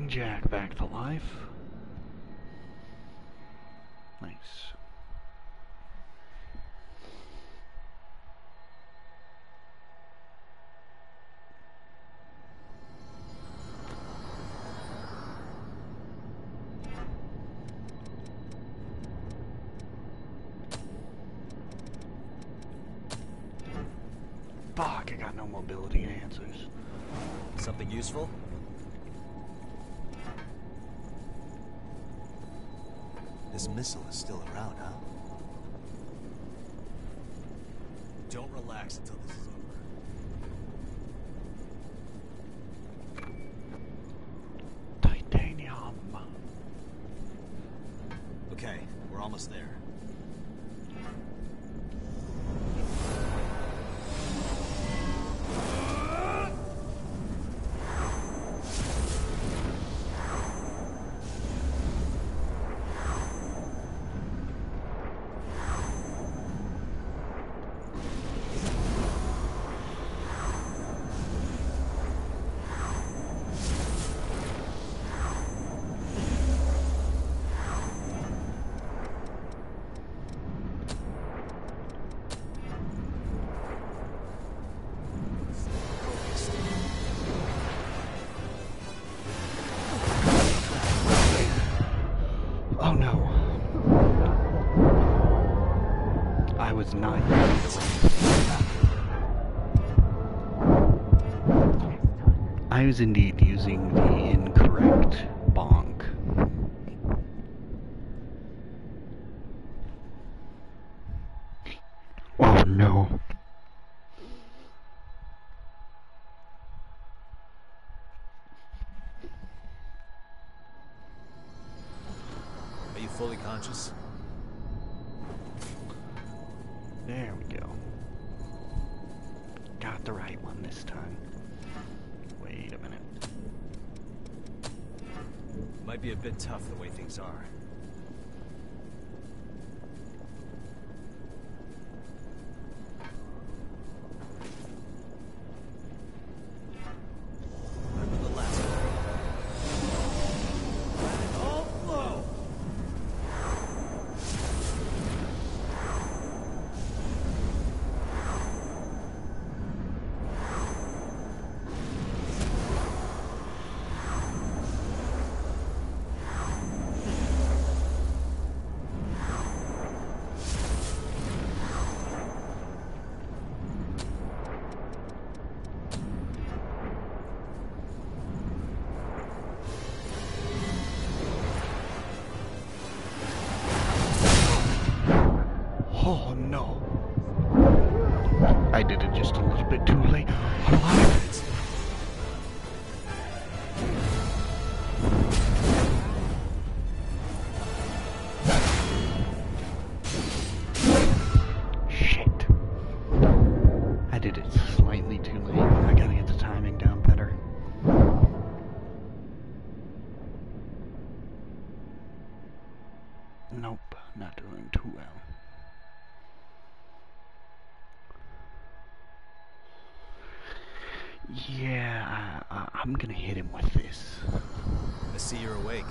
Jack back to life. Nice. Fuck, I got no mobility answers. Something useful? This missile is still around, huh? Don't relax until this is over. Titanium. Okay, we're almost there. Oh no. I was not using the right. I was indeed using the incorrect bonk. Oh no. Are you fully conscious? There we go. Got the right one this time. Wait a minute. Might be a bit tough the way things are. Remember the last one. All flow! Oh no. I did it just a little bit too late. Alive. Shit. I did it slightly too late. I gotta get the timing down better. Nope, not doing too well. Yeah, I'm gonna hit him with this. I see you're awake.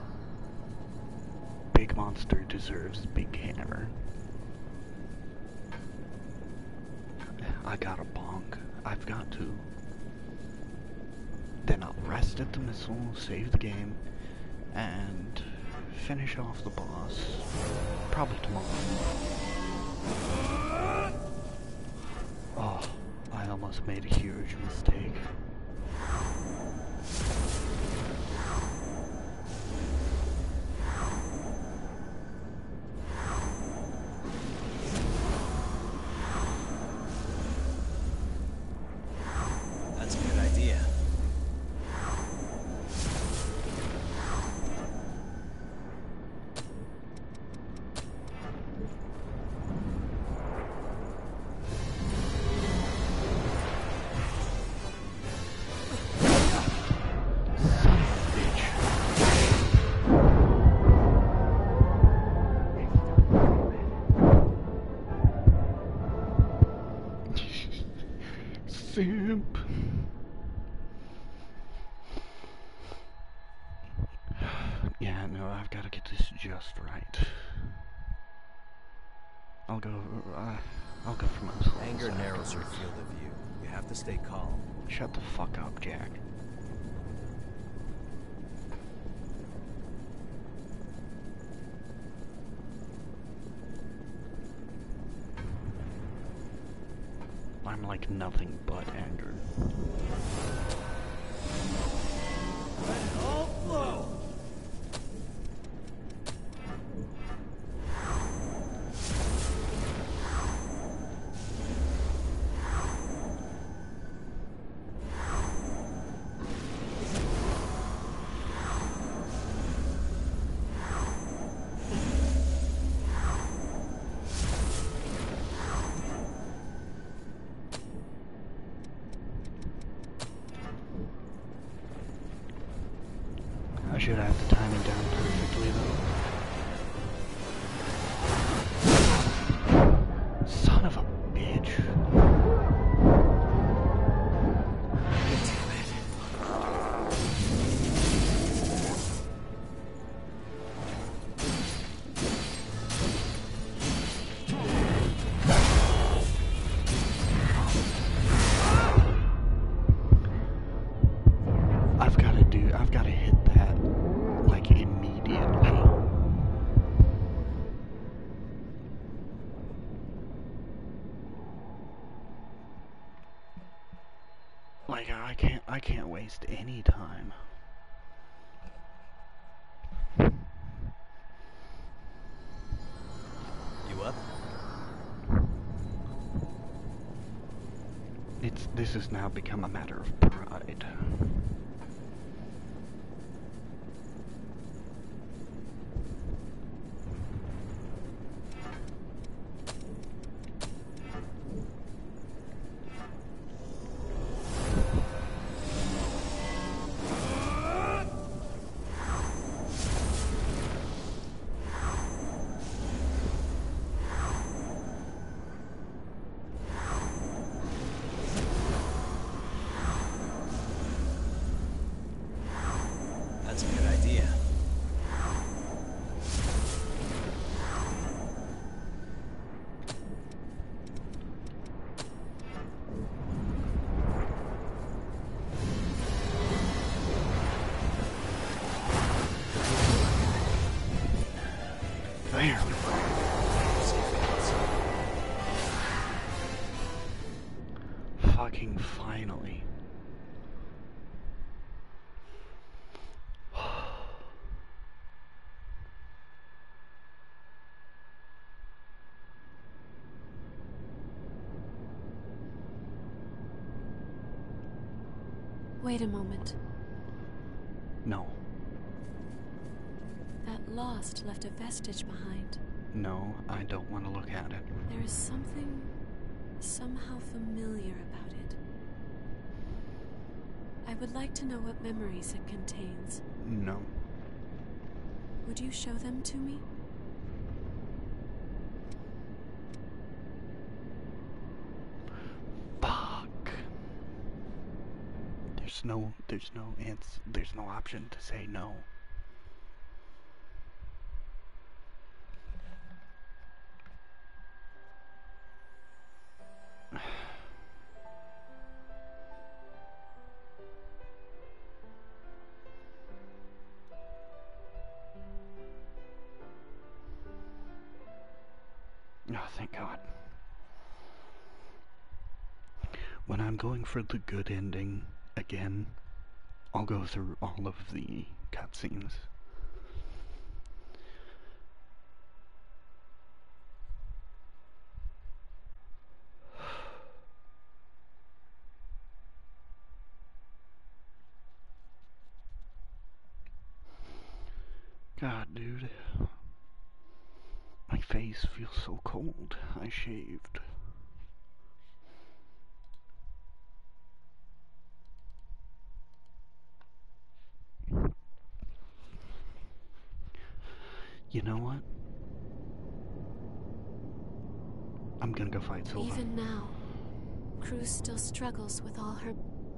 Big monster deserves big hammer. I got a bonk. I've got to. Then I'll rest at the missile, save the game, and finish off the boss. Probably tomorrow. Oh, I almost made a huge mistake. That's a good idea. Simp. I'll go for most levels. Anger narrows your field of view. You have to stay calm. Shut the fuck up, Jack. I'm like nothing but anger. Let it all flow! I should have the timing down perfectly though. Son of a bitch. I've gotta hit that like immediately. Like I can't waste any time. You up? This has now become a matter of pride. That's a good idea. There. Fucking finally. Wait a moment. No. That lost left a vestige behind. No, I don't want to look at it. There is something somehow familiar about it. I would like to know what memories it contains. No. Would you show them to me? Fuck. There's no option to say no. Oh, thank God. When I'm going for the good ending again, I'll go through all of the cutscenes. God, dude. My face feels so cold. I shaved. You know what? I'm gonna go fight Silva. Even now, Cruz still struggles with all her...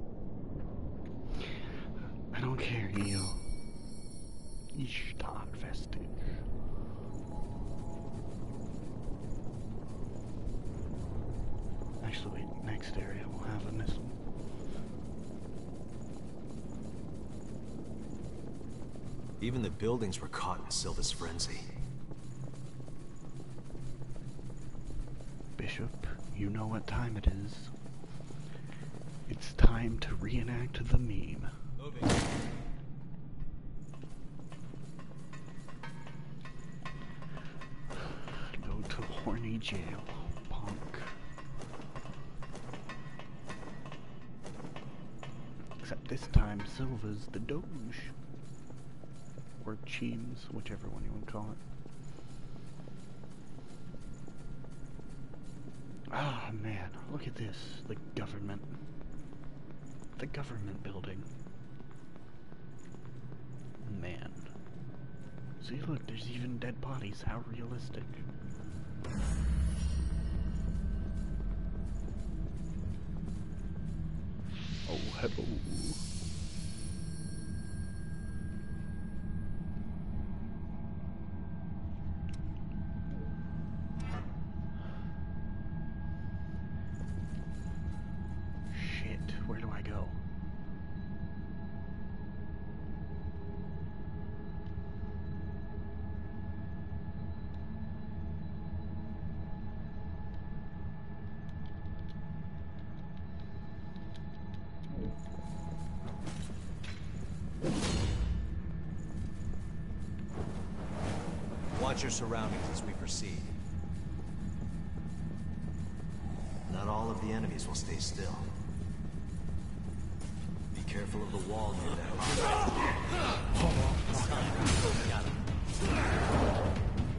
I don't care, Neo. Ishtar vestige. next area we'll have a missile. Even the buildings were caught in Silva's frenzy. Bishop, you know what time it is. It's time to reenact the meme. Moving. Go to horny jail, punk. Except this time, Silva's the Doge. Or Cheems, whichever one you want to call it. Ah, man, look at this. The government. The government building. Man. See, look, there's even dead bodies. How realistic. Oh, hello. Shit, where do I go? Watch your surroundings as we proceed. Not all of the enemies will stay still. Be careful of the wall near that.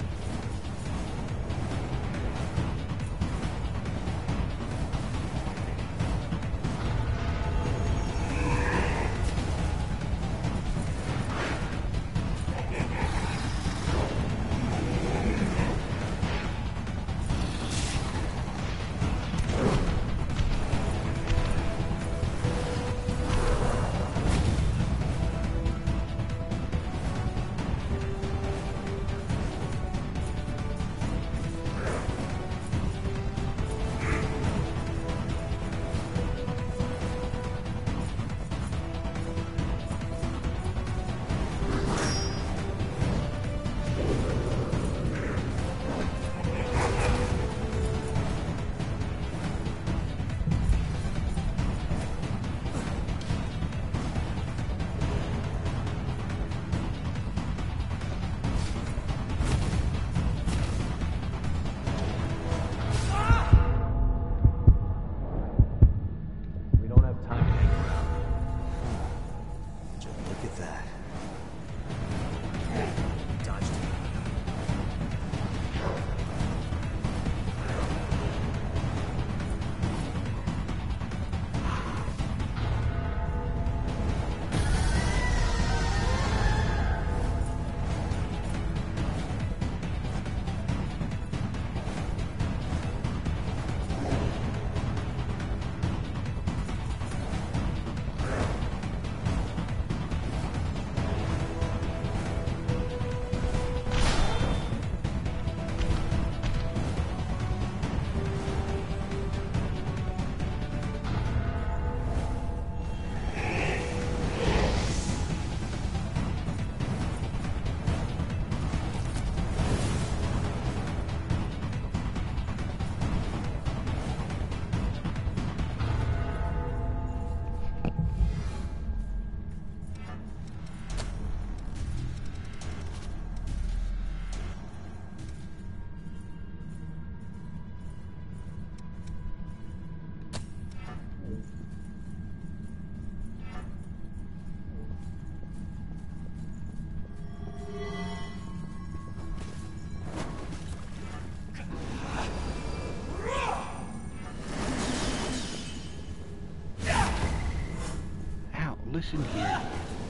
Listen here.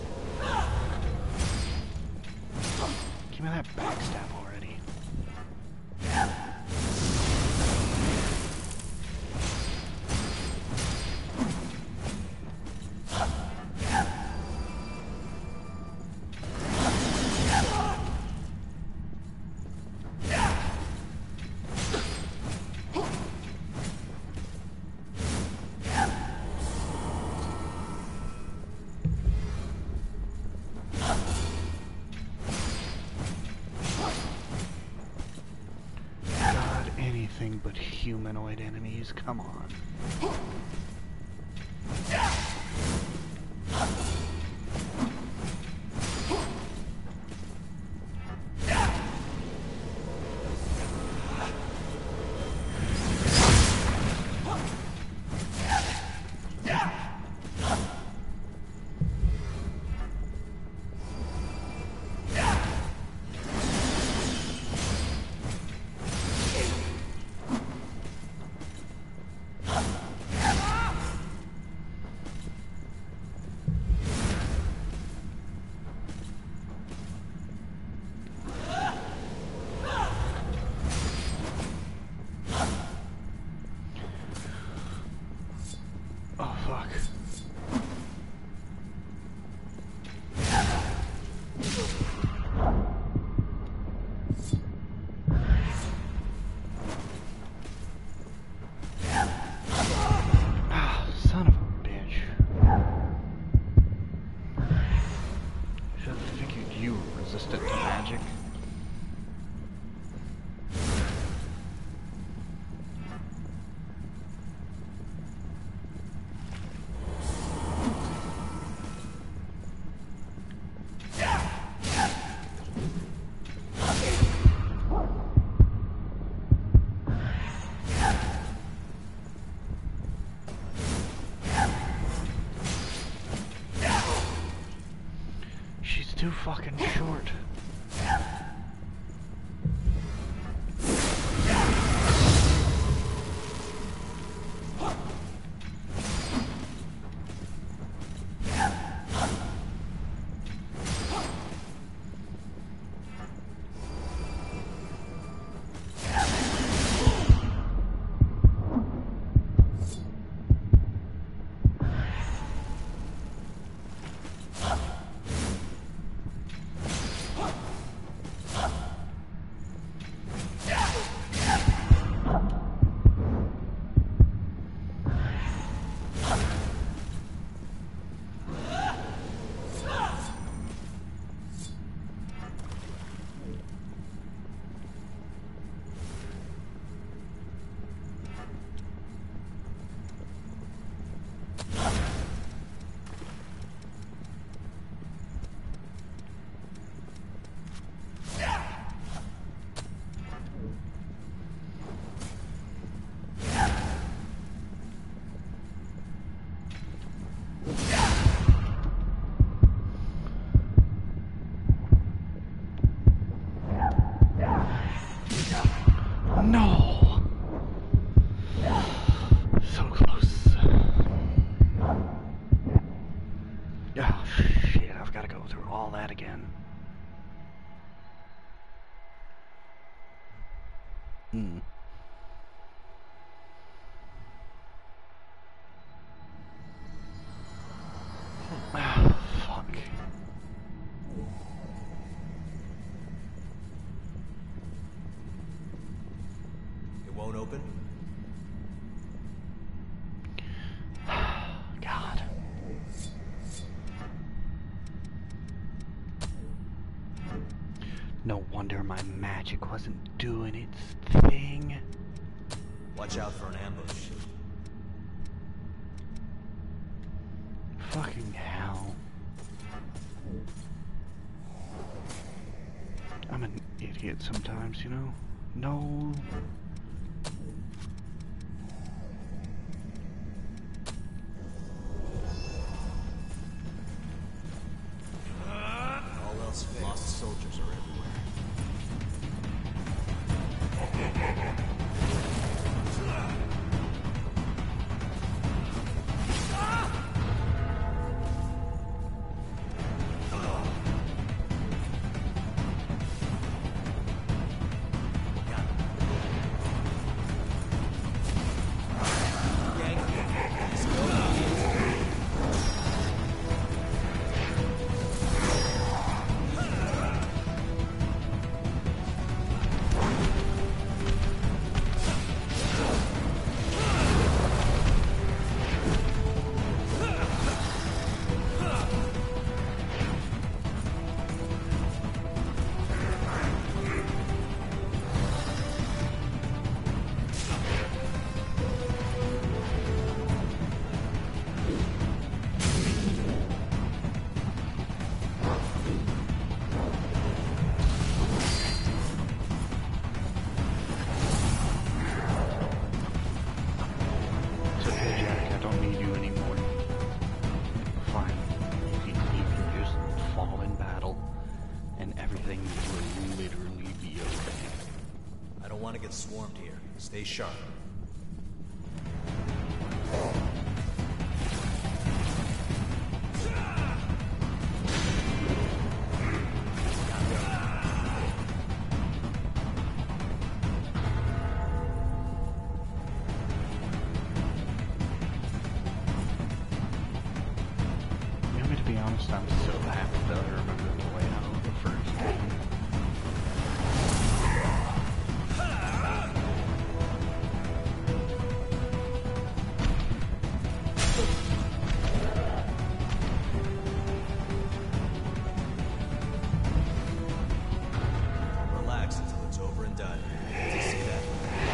Give me that backstab already. anything but humanoid enemies. Come on. Too fucking short. No! So close. Oh shit, I've got to go through all that again. Fuck. It won't open? God. No wonder my magic wasn't doing its thing. Watch out for an ambush. Fucking hell. I'm an idiot sometimes, you know? No. All else failed. Lost soldiers are everywhere. I don't want to get swarmed here. Stay sharp. To be honest, I'm so happy that I remember the layout of the first game. Relax until it's over and done. Do you see that?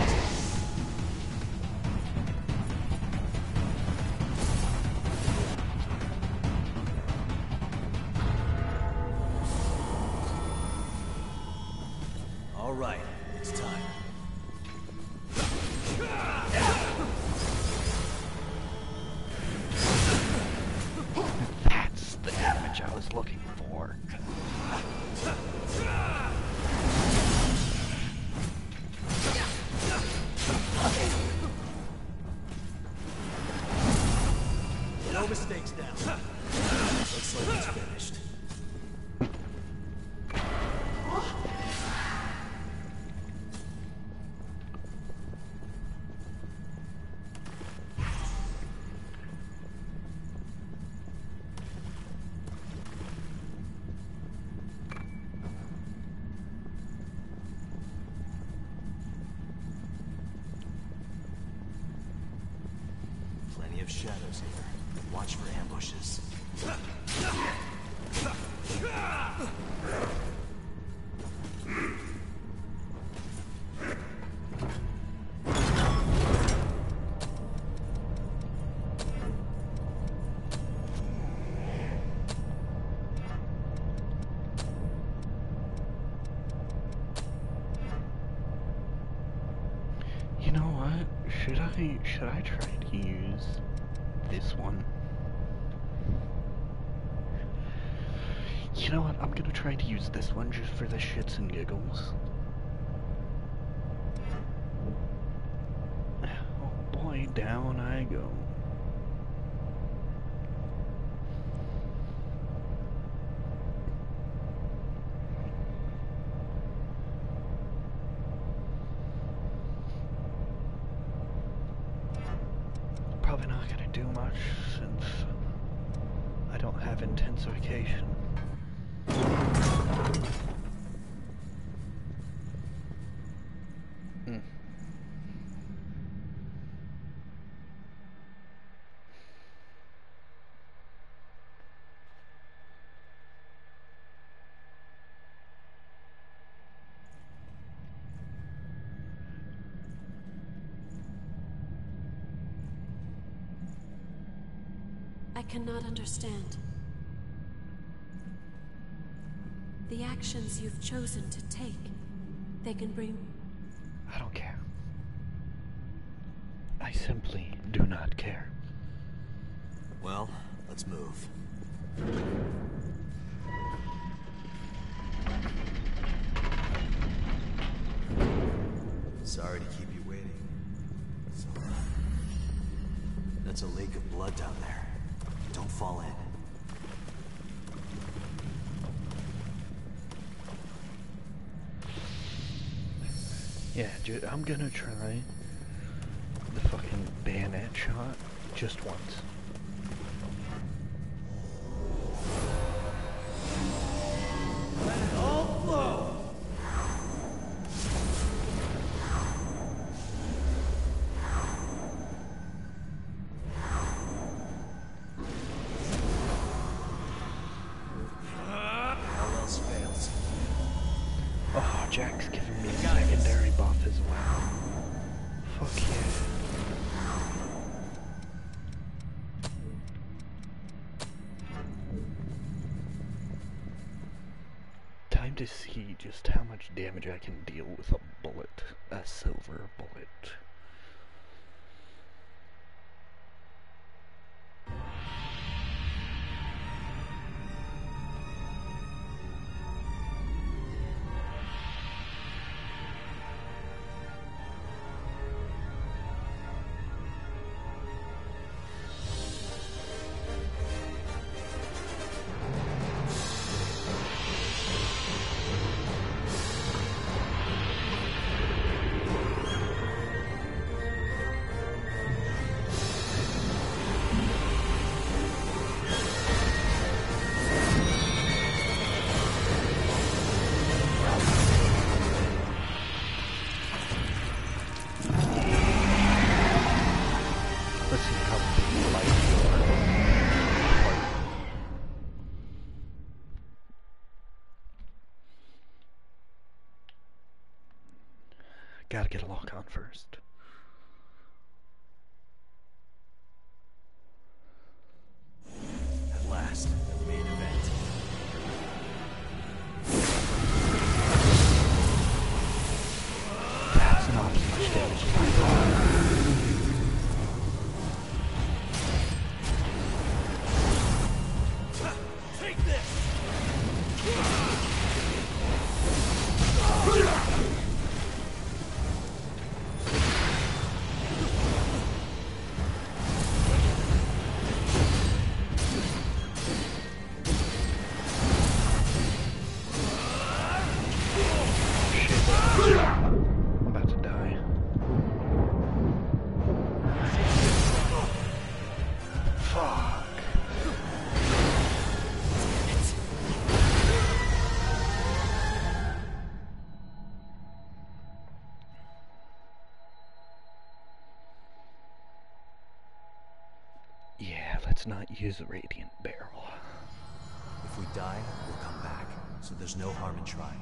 All right, it's time. That's the damage I was looking for. No mistakes now. Looks like it's finished. Plenty of shadows here. Watch for ambushes. You know what? Should I try to use this one? You know what? I'm gonna try to use this one just for the shits and giggles. Oh boy, down I go. Probably not gonna do much since I don't have intensification. I cannot understand. The actions you've chosen to take, they can bring... I don't care. I simply do not care. Well, let's move. Sorry to keep you waiting. So, that's a lake of blood down there. Don't fall in. Yeah, dude, I'm gonna try the fucking bayonet shot just once. Let it all flow! All else fails. Oh, Jack's giving me a secondary buff as well. Fuck yeah. Time to see just how much damage I can deal with a bullet. A silver bullet. get a lock on first. At last, the main event. That's not as much damage as I thought. I'm about to die. Fuck. Yeah, let's not use a radiant barrel. If we die, we'll come back, so there's no harm in trying.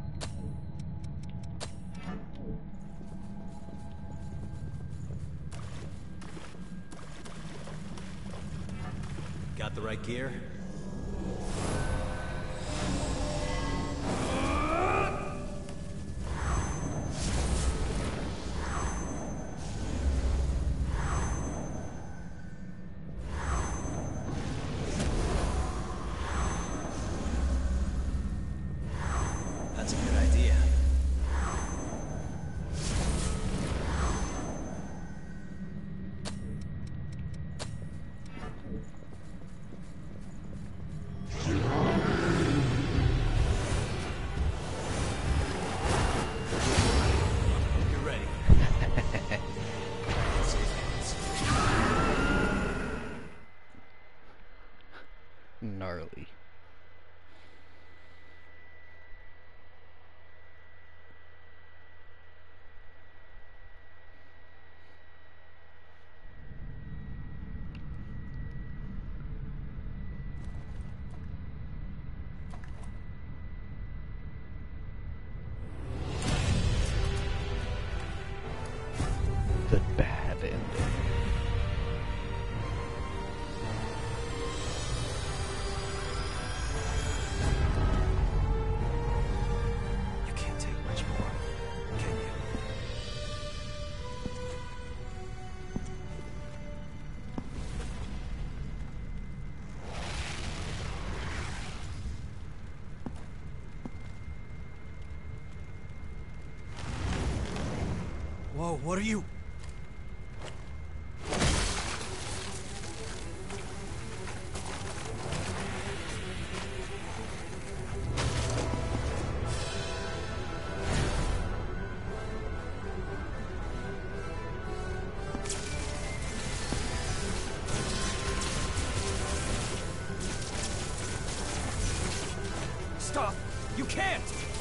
Got the right gear? That's a good idea. You're ready. Gnarly. The bad ending. You can't take much more, can you? Whoa, what are you? Stop! You can't!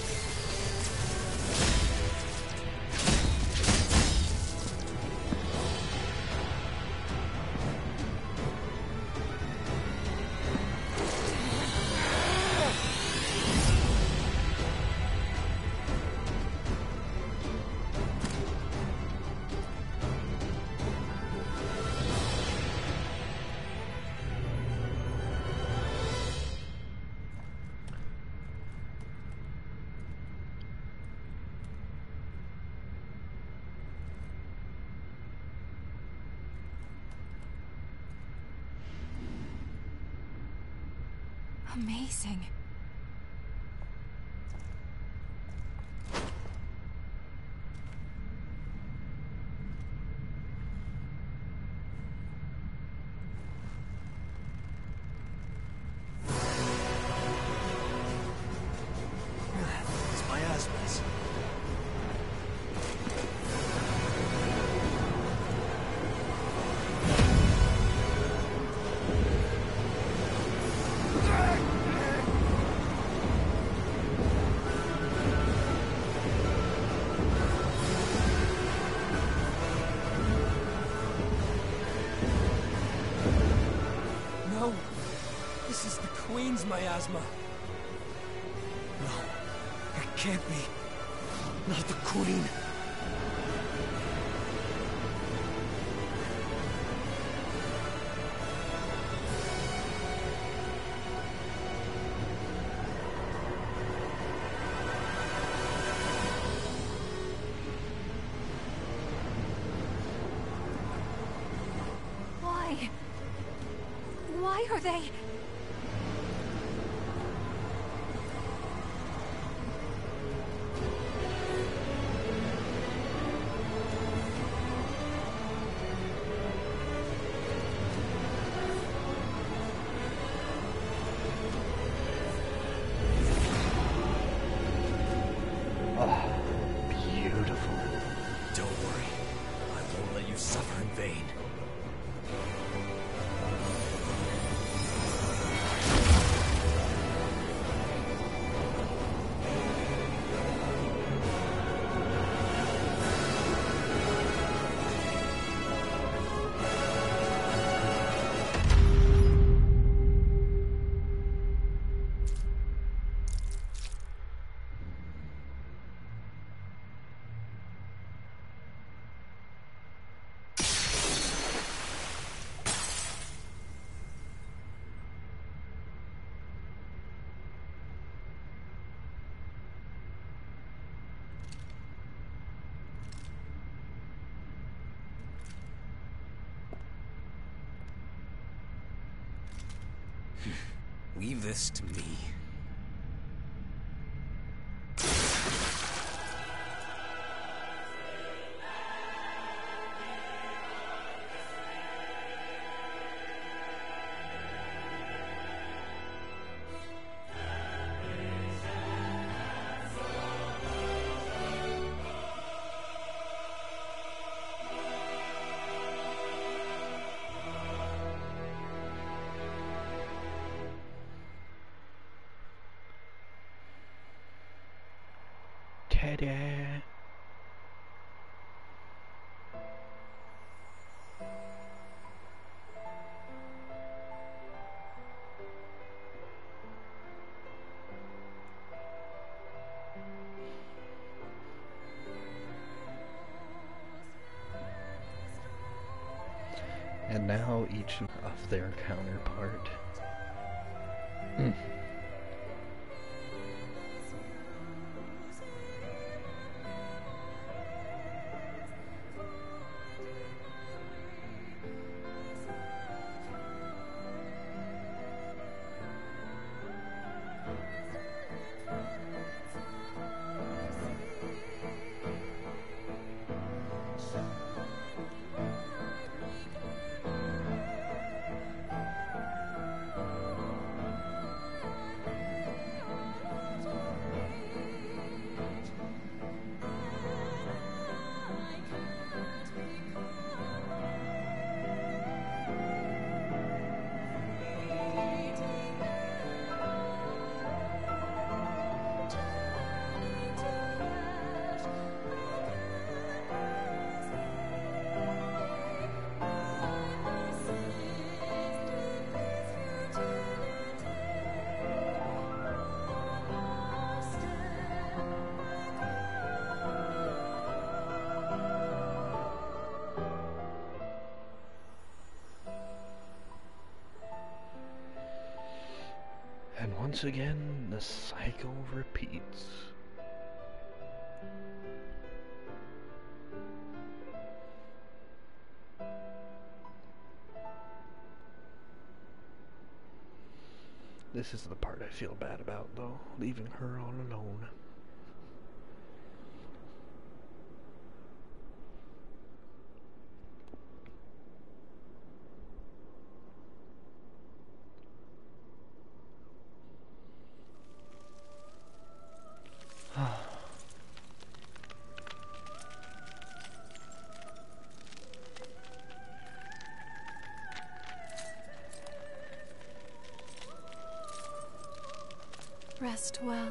Amazing. It's miasmas. No, this is the Queen's miasma. No, it can't be. Not the Queen. Are they... Beautiful. Don't worry. I won't let you suffer in vain. Leave this to me. Ta-da! And now each of their counterpart. And once again, the cycle repeats. This is the part I feel bad about, though, leaving her all alone. Rest well.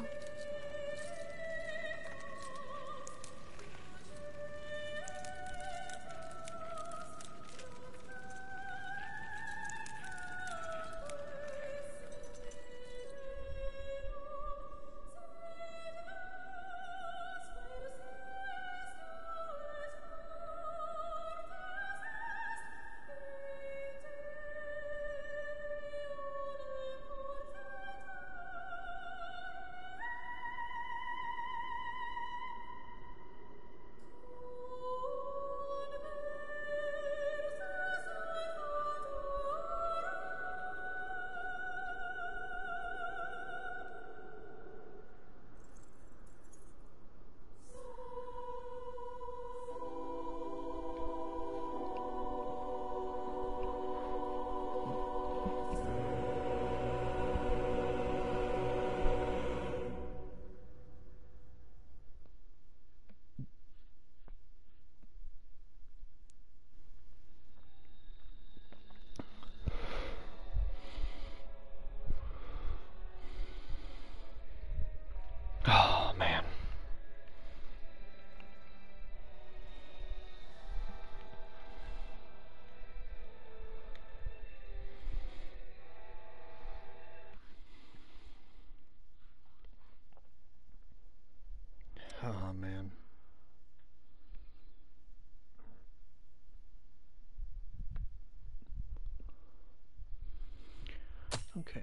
Okay.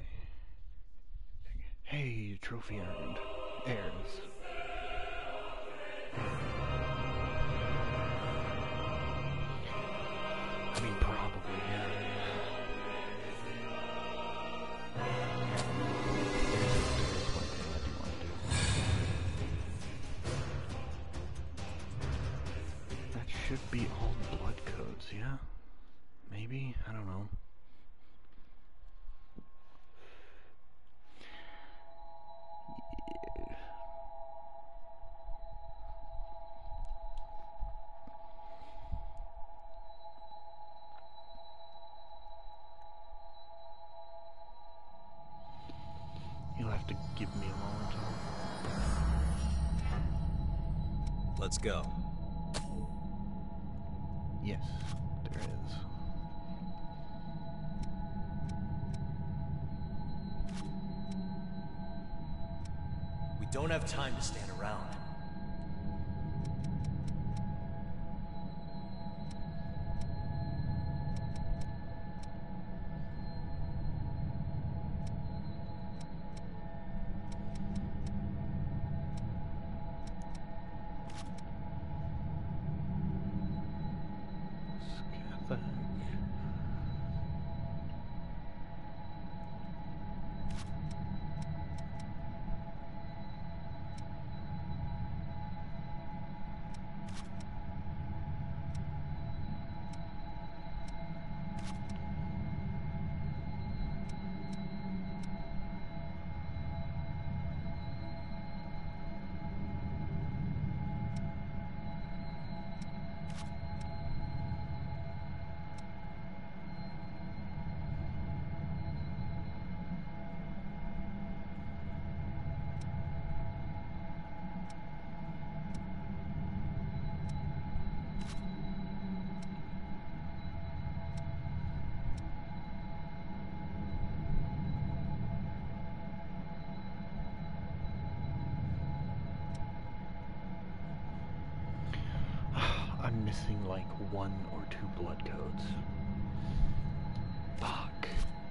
Hey, trophy earned. Heirs. I mean, probably, yeah. That should be all blood codes, yeah? Maybe? I don't know. Yeah. You'll have to give me a moment. Let's go. Yes, there is. We don't have time to stand around. I'm missing like 1 or 2 blood codes. Fuck.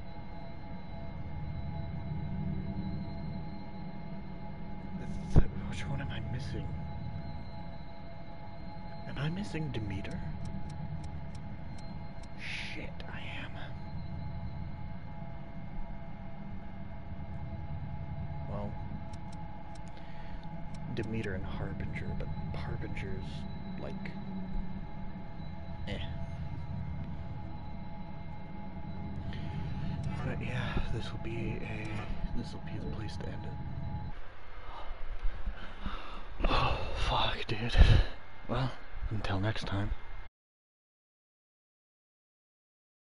Which one am I missing? Am I missing Demeter? Shit, I am. Well, Demeter and Harbinger, but Harbinger's like But yeah, this will be the place to end it. Oh, fuck, dude. Well, until next time.